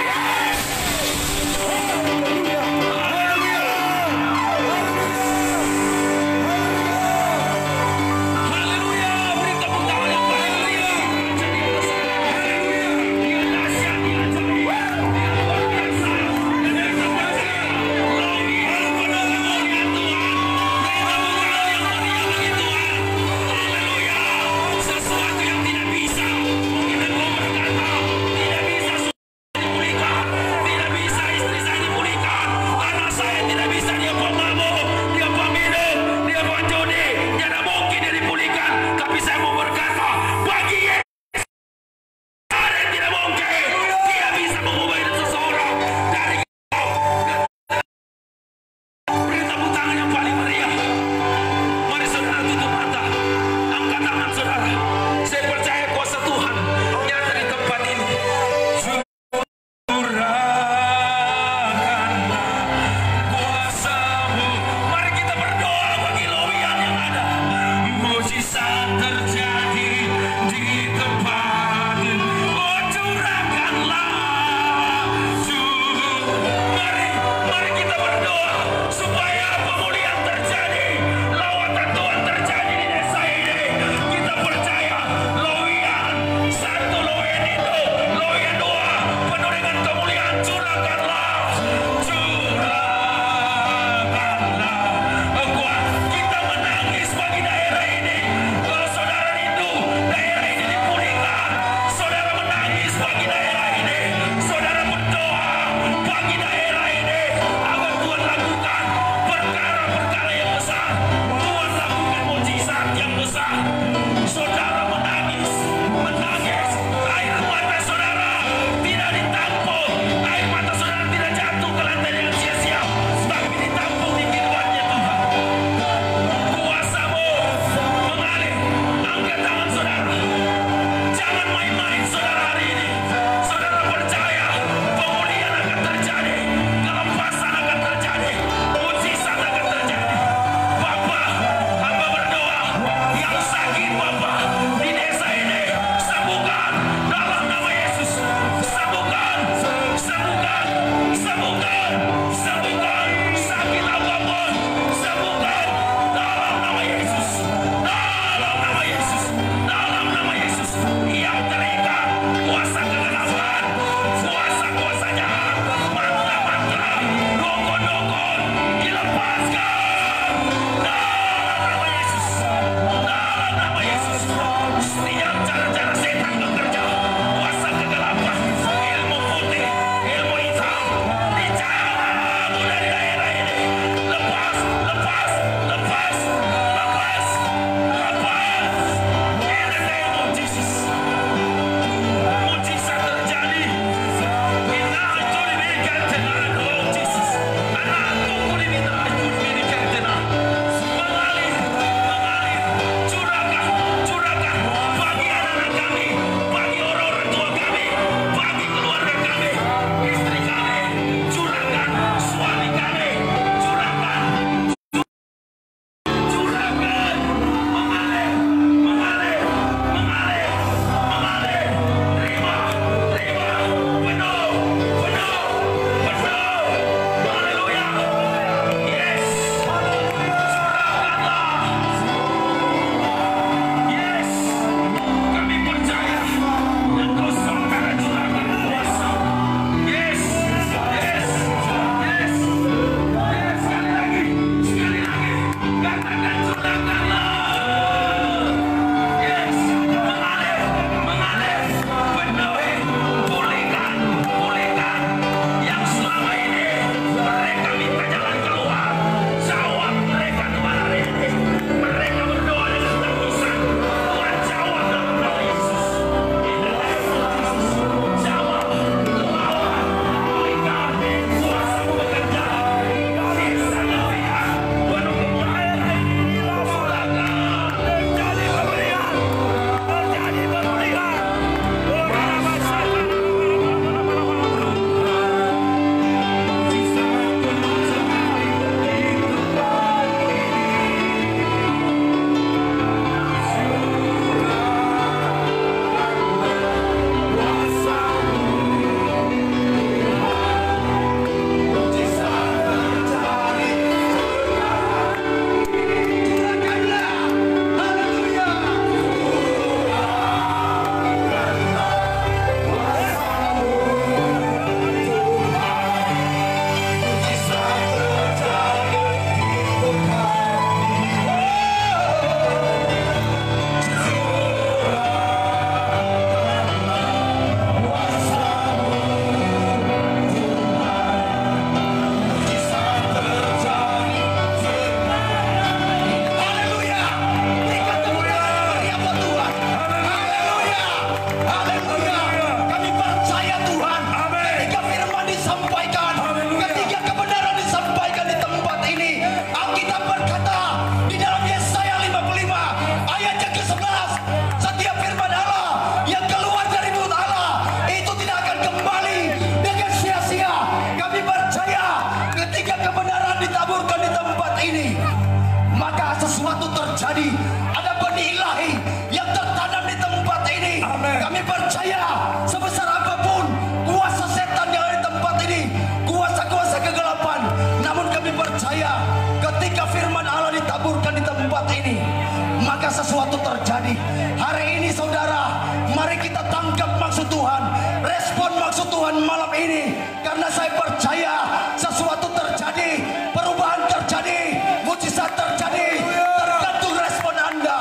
ini, karena saya percaya sesuatu terjadi, perubahan terjadi, mujizat terjadi, tergantung respon Anda.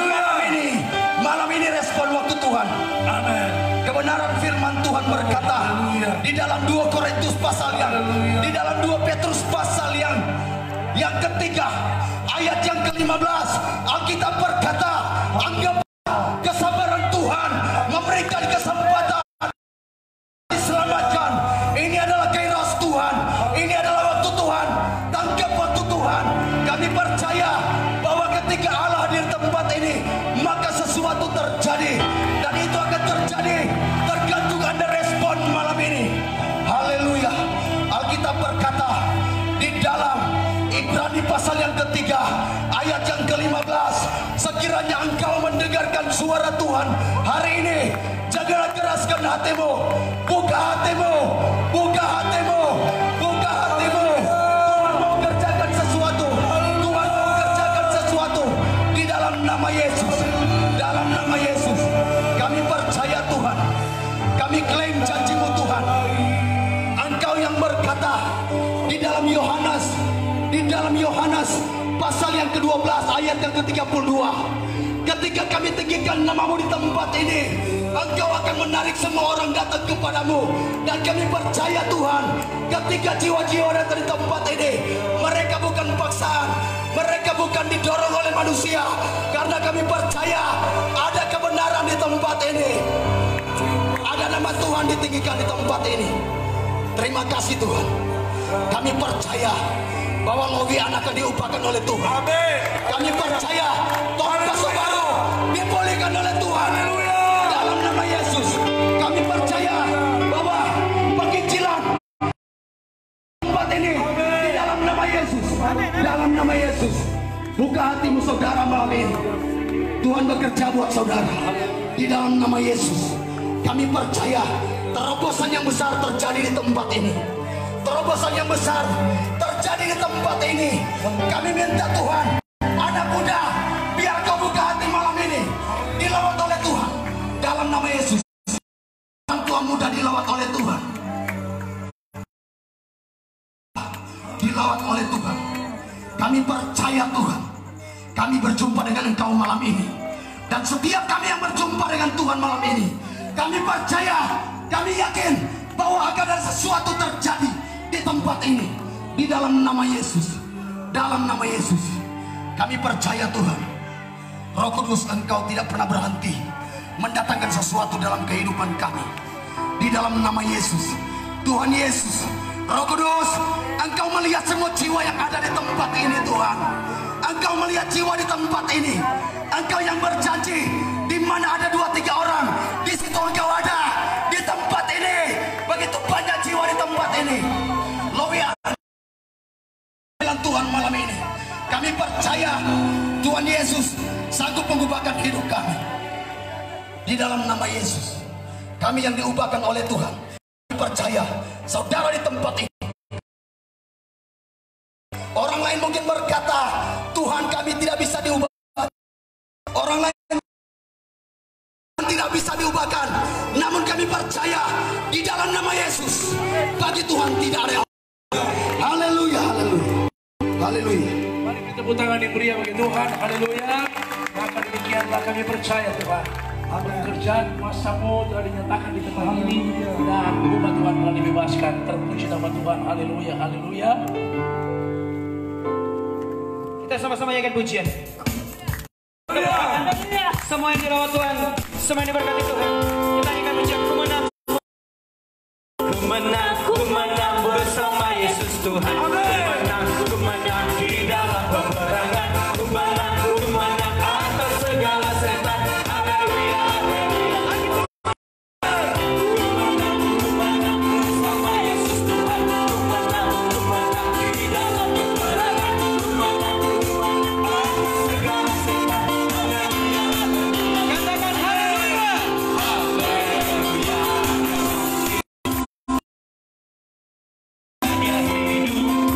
Malam ini respon waktu Tuhan. Amin. Kebenaran firman Tuhan berkata di dalam 2 Korintus pasal di dalam 2 Petrus pasal yang ketiga ayat yang ke-15, Alkitab berkata, anggap kesabaran Tuhan memberikan kesempatan diselamatkan. Ini adalah kairos Tuhan, ini adalah waktu Tuhan. Tangkap waktu Tuhan. Kami percaya bahwa ketika Allah hadir tempat ini, maka sesuatu terjadi, dan itu akan terjadi tergantung Anda respon malam ini. Haleluya. Alkitab berkata di dalam Ibrani pasal yang ketiga ayat yang ke-15, sekiranya engkau mendengarkan suara Tuhan hari ini, janganlah keraskan hatimu. Buka hatimu, buka hatimu, buka hatimu. Tuhan mau kerjakan sesuatu, Tuhan mau kerjakan sesuatu di dalam nama Yesus. Dalam nama Yesus kami percaya Tuhan, kami klaim janji-Mu Tuhan. Engkau yang berkata di dalam Yohanes pasal yang ke-12 ayat yang ke-32, ketika kami tinggikan nama-Mu di tempat ini, Engkau akan menarik semua orang datang kepadamu. Dan kami percaya Tuhan, ketika jiwa-jiwa datang di tempat ini, mereka bukan paksaan, mereka bukan didorong oleh manusia, karena kami percaya ada kebenaran di tempat ini, ada nama Tuhan ditinggikan di tempat ini. Terima kasih Tuhan. Kami percaya bahwa Lowian akan diubahkan oleh Tuhan. Amin. Kami percaya tongkat baru dipulihkan oleh Tuhan. Dalam nama Yesus kami percaya bahwa penginjilan tempat ini di dalam nama Yesus. Dalam nama Yesus, buka hatimu saudara malam ini. Tuhan bekerja buat saudara. Di dalam nama Yesus kami percaya terobosan yang besar terjadi di tempat ini. Terobosan yang besar terjadi di tempat ini. Kami minta Tuhan, anak muda, biar kau buka hati malam ini, dilawat oleh Tuhan. Dalam nama Yesus, orang tua muda dilawat oleh Tuhan, dilawat oleh Tuhan. Kami percaya Tuhan, kami berjumpa dengan Engkau malam ini. Dan setiap kami yang berjumpa dengan Tuhan malam ini, kami percaya, kami yakin bahwa akan ada sesuatu terjadi di tempat ini. Di dalam nama Yesus, dalam nama Yesus kami percaya Tuhan, Roh Kudus Engkau tidak pernah berhenti mendatangkan sesuatu dalam kehidupan kami. Di dalam nama Yesus, Tuhan Yesus, Roh Kudus, Engkau melihat semua jiwa yang ada di tempat ini Tuhan. Engkau melihat jiwa di tempat ini. Engkau yang berjanji, di mana ada 2-3 orang, di situ Engkau ada. Di tempat ini begitu banyak jiwa di tempat ini. Lowian dengan Tuhan malam ini, kami percaya Tuhan Yesus sanggup mengubahkan hidup kami. Di dalam nama Yesus, kami yang diubahkan oleh Tuhan, kami percaya saudara di tempat ini. Orang lain mungkin berkata, Tuhan kami tidak bisa diubah. Orang lain tidak bisa diubahkan. Namun kami percaya di dalam nama Yesus, bagi Tuhan tidak ada. Haleluya, haleluya, haleluya. Mari kita tepuk tangan yang meriah bagi Tuhan. Haleluya. Maka demikianlah kami percaya Tuhan, pekerjaan kuasa-Mu telah dinyatakan di tempat ini, dan umat Tuhan telah dibebaskan. Terpuji nama Tuhan. Haleluya, haleluya. Kita sama-sama nyanyikan pujian. Semua yang dirawat Tuhan, semua yang diberkati Tuhan, kita nyanyikan pujian. Ku menang, ku menang, ku menang bersama Yesus Tuhan. Ku menang, ku menang di dalam peperangan. Ku menang, ku menang atas segala setan. Haleluya, haleluya. Ku menang, ku menang bersama Yesus Tuhan. Ku menang, ku menang di dalam peperangan. Ku menang, ku menang atas segala setan. Katakan haleluya. Haleluya.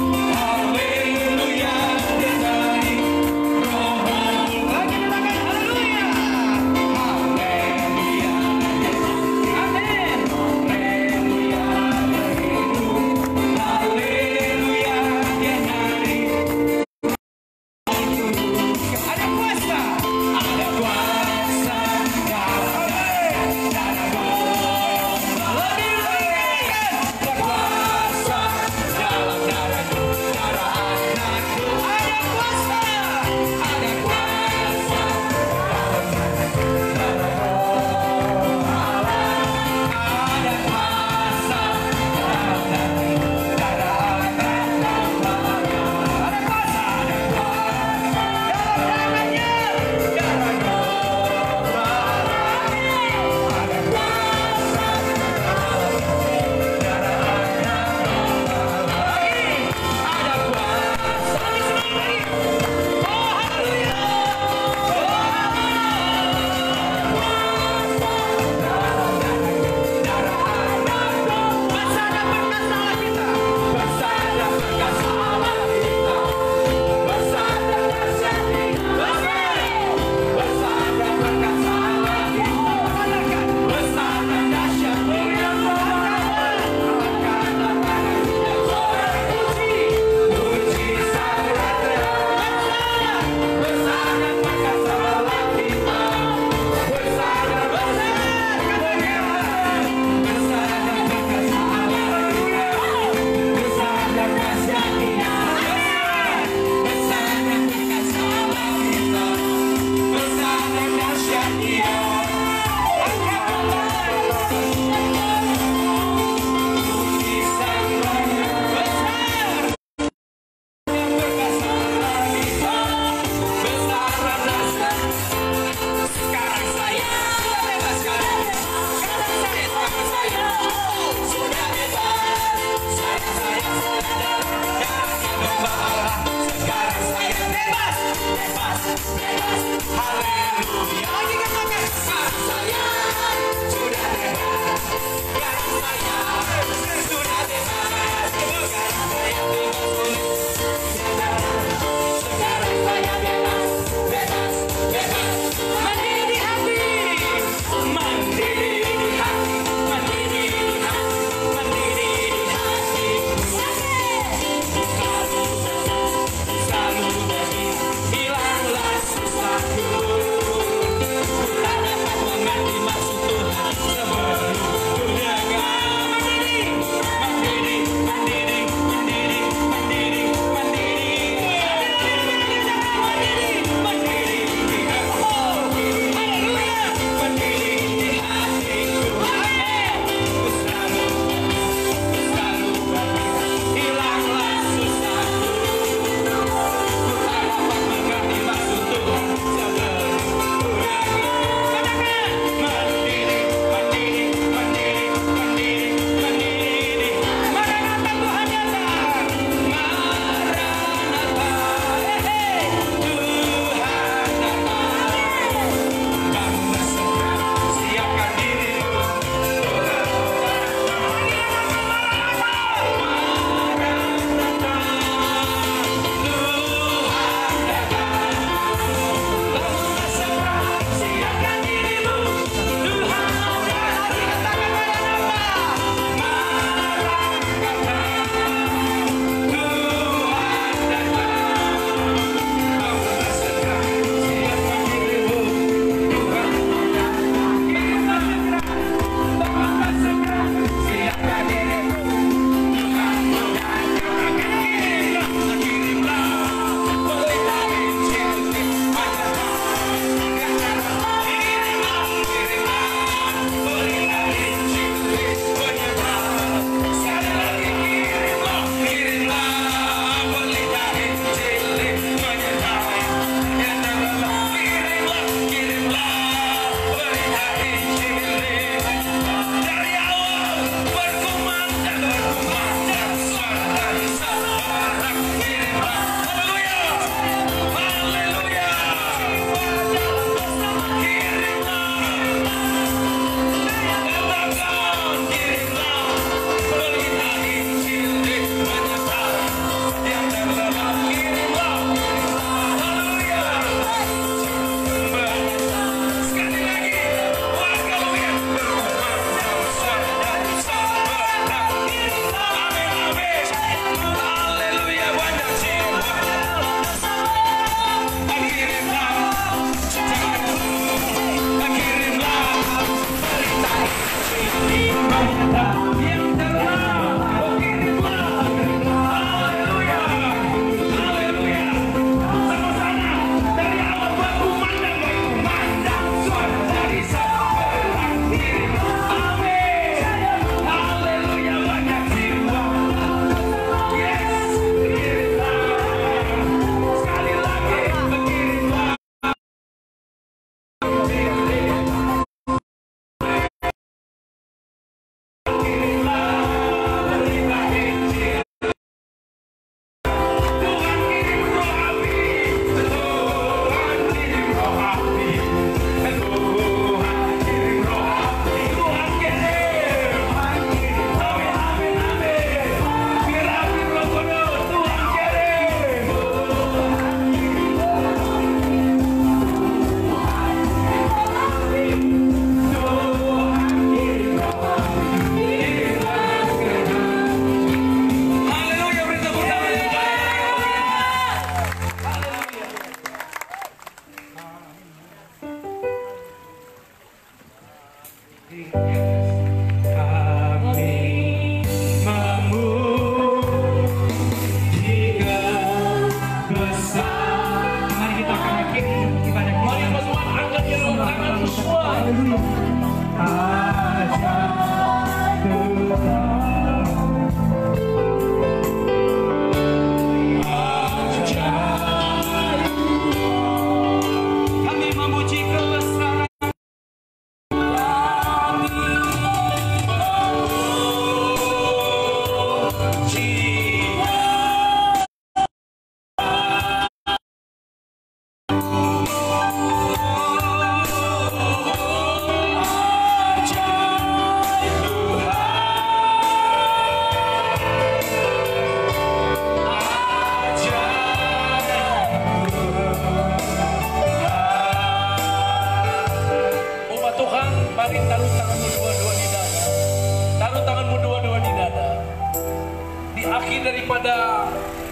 akhir daripada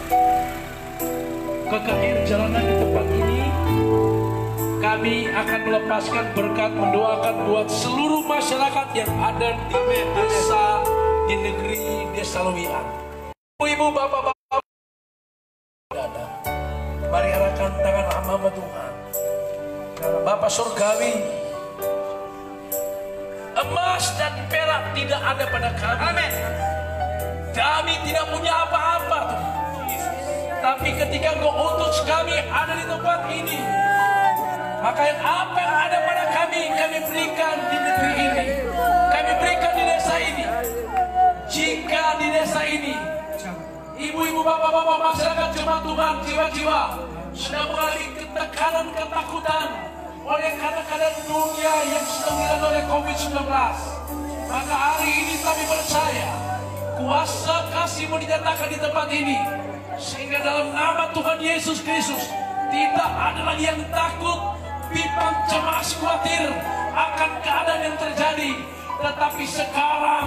KKR jalanan di tempat ini, kami akan melepaskan berkat, mendoakan buat seluruh masyarakat yang ada di desa, di negeri Desa Lewian. Ibu, bapak-bapak, mari arahkan tangan hamba Tuhan. Bapak surgawi, emas dan perak tidak ada pada kami. Amin. Kami tidak punya apa-apa, Tuhan. Tapi ketika Engkau utus kami ada di tempat ini, maka yang apa yang ada pada kami berikan di negeri ini, kami berikan di desa ini. Jika di desa ini, ibu-ibu, bapak-bapak, masyarakat jemaat Tuhan, jiwa-jiwa sudah mengalami ketekanan, ketakutan oleh keadaan dunia yang sedang dilanda oleh COVID-19, maka hari ini kami percaya kuasa kasih-Mu dinyatakan di tempat ini, sehingga dalam nama Tuhan Yesus Kristus tidak ada lagi yang takut, bimbang, cemas, khawatir akan keadaan yang terjadi. Tetapi sekarang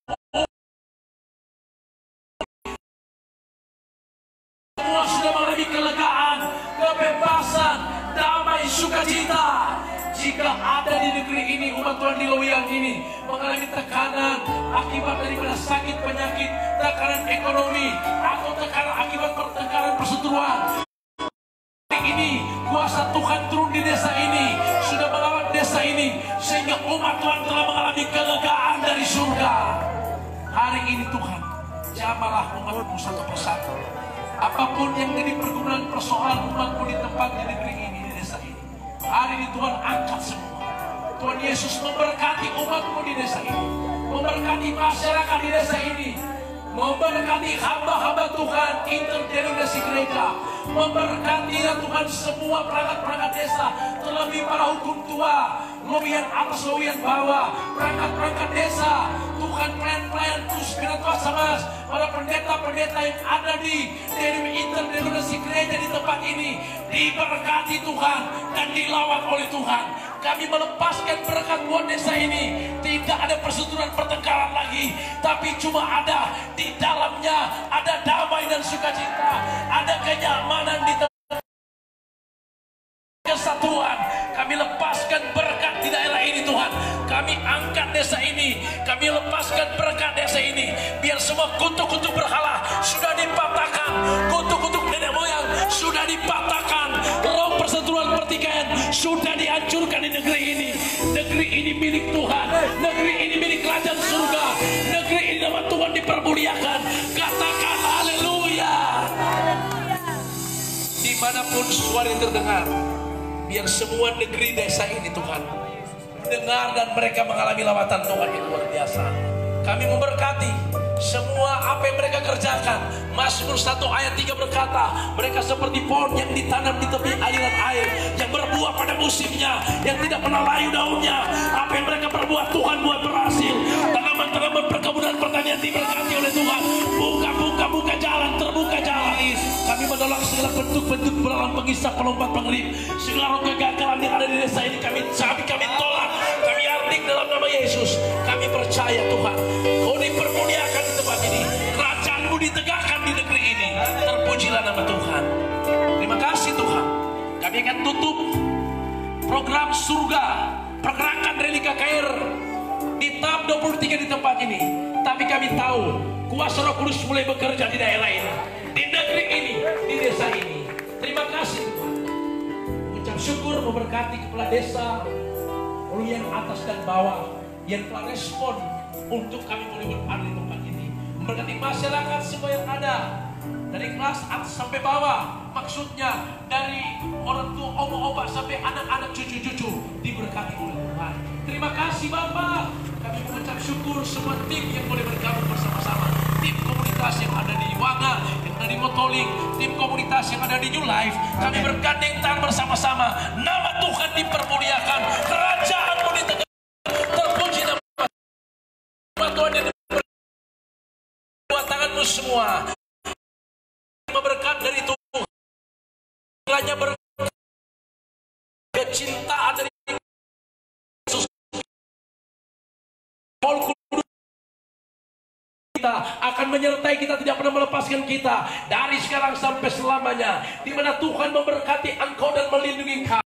semua sudah mengalami kelegaan, kebebasan, damai, sukacita. Jika ada di negeri ini, umat Tuhan di Lewian ini mengalami tekanan akibat daripada sakit penyakit, tekanan ekonomi, atau tekanan akibat pertengkaran perseteruan, ini kuasa Tuhan turun di desa ini, sudah melawat desa ini, sehingga umat Tuhan telah mengalami kelegaan dari surga. Hari ini Tuhan, jamalah umat-Mu satu persatu. Apapun yang jadi pergumulan persoalan umat-Mu di tempat di negeri ini, di desa ini, hari ini Tuhan angkat semua. Tuhan Yesus memberkati umat-Mu di desa ini, memberkati masyarakat di desa ini, memberkati hamba-hamba Tuhan interdenominasi gereja, memberkati ya Tuhan semua perangkat-perangkat desa, terlebih para hukum tua, Lewian atas, Lewian bawah, perangkat-perangkat desa, Tuhan pelayan-pelayan Puspina Kuasa Mas, para pendeta-pendeta yang ada di interdenominasi gereja di tempat ini, diberkati Tuhan dan dilawat oleh Tuhan. Kami melepaskan berkat buat desa ini. Tidak ada perseteruan pertengkaran lagi, tapi cuma ada di dalamnya ada damai dan sukacita, ada kenyamanan di kesatuan. Kami lepaskan berkat di daerah ini Tuhan. Kami angkat desa ini, kami lepaskan berkat desa ini. Biar semua kutuk-kutuk berhala sudah dipatahkan, kutuk-kutuk nenek moyang sudah dipatahkan, roh perseteruan pertikaian sudah dihancurkan di negeri ini. Negeri ini milik Tuhan, negeri ini milik kerajaan surga, negeri ini nama Tuhan dipermuliakan. Katakan haleluya. Dimanapun suara terdengar, biar semua negeri desa ini Tuhan dengar dan mereka mengalami lawatan Tuhan yang luar biasa. Kami memberkati semua apa yang mereka kerjakan. Mazmur 1 ayat 3 berkata, mereka seperti pohon yang ditanam di tepi aliran air, yang berbuah pada musimnya, yang tidak pernah layu daunnya. Apa yang mereka perbuat Tuhan buat berhasil. Tanaman-tanaman perkebunan pertanian diberkati oleh Tuhan. Buka jalan, terbuka jalan. Kami menolak segala bentuk-bentuk belalang pengisap, pelompat pengelip, segala roh kegagalan yang ada di desa ini kami tolak, kami artik dalam nama Yesus. Kami percaya Tuhan, Kau dipermuliakan di tempat ini, kerajaan-Mu ditegakkan di negeri ini. Terpujilah nama Tuhan. Terima kasih Tuhan. Kami akan tutup program surga, pergerakan reli KKR di tahap 23 di tempat ini. Tapi kami tahu kuasa Roh Kudus mulai bekerja di daerah ini, di negeri ini, di desa ini. Terima kasih Tuhan. Ucap syukur memberkati kepala desa, yang atas dan bawah, yang telah respon untuk kami boleh berada di tempat ini. Memberkati masyarakat semua yang ada, dari kelas atas sampai bawah, maksudnya dari orang tua, oma-oma sampai anak-anak, cucu-cucu, diberkati oleh Tuhan. Terima kasih Bapak. Kami mengucap syukur semua tim yang boleh bergabung bersama-sama. Tim komunitas yang ada di Wanga, yang ada di Motoling, tim komunitas yang ada di New Life. Kami bergandeng tangan bersama-sama. Nama Tuhan dipermuliakan, kerajaan-Mu ditegakkan. Terpuji nama Tuhan yang buat tangan-Mu semua. Berkat dari Tuhan, kiranya berkat kecintaan dari Yesus, kita, akan menyertai kita, tidak pernah melepaskan kita dari sekarang sampai selamanya. Di mana Tuhan memberkati engkau dan melindungi engkau.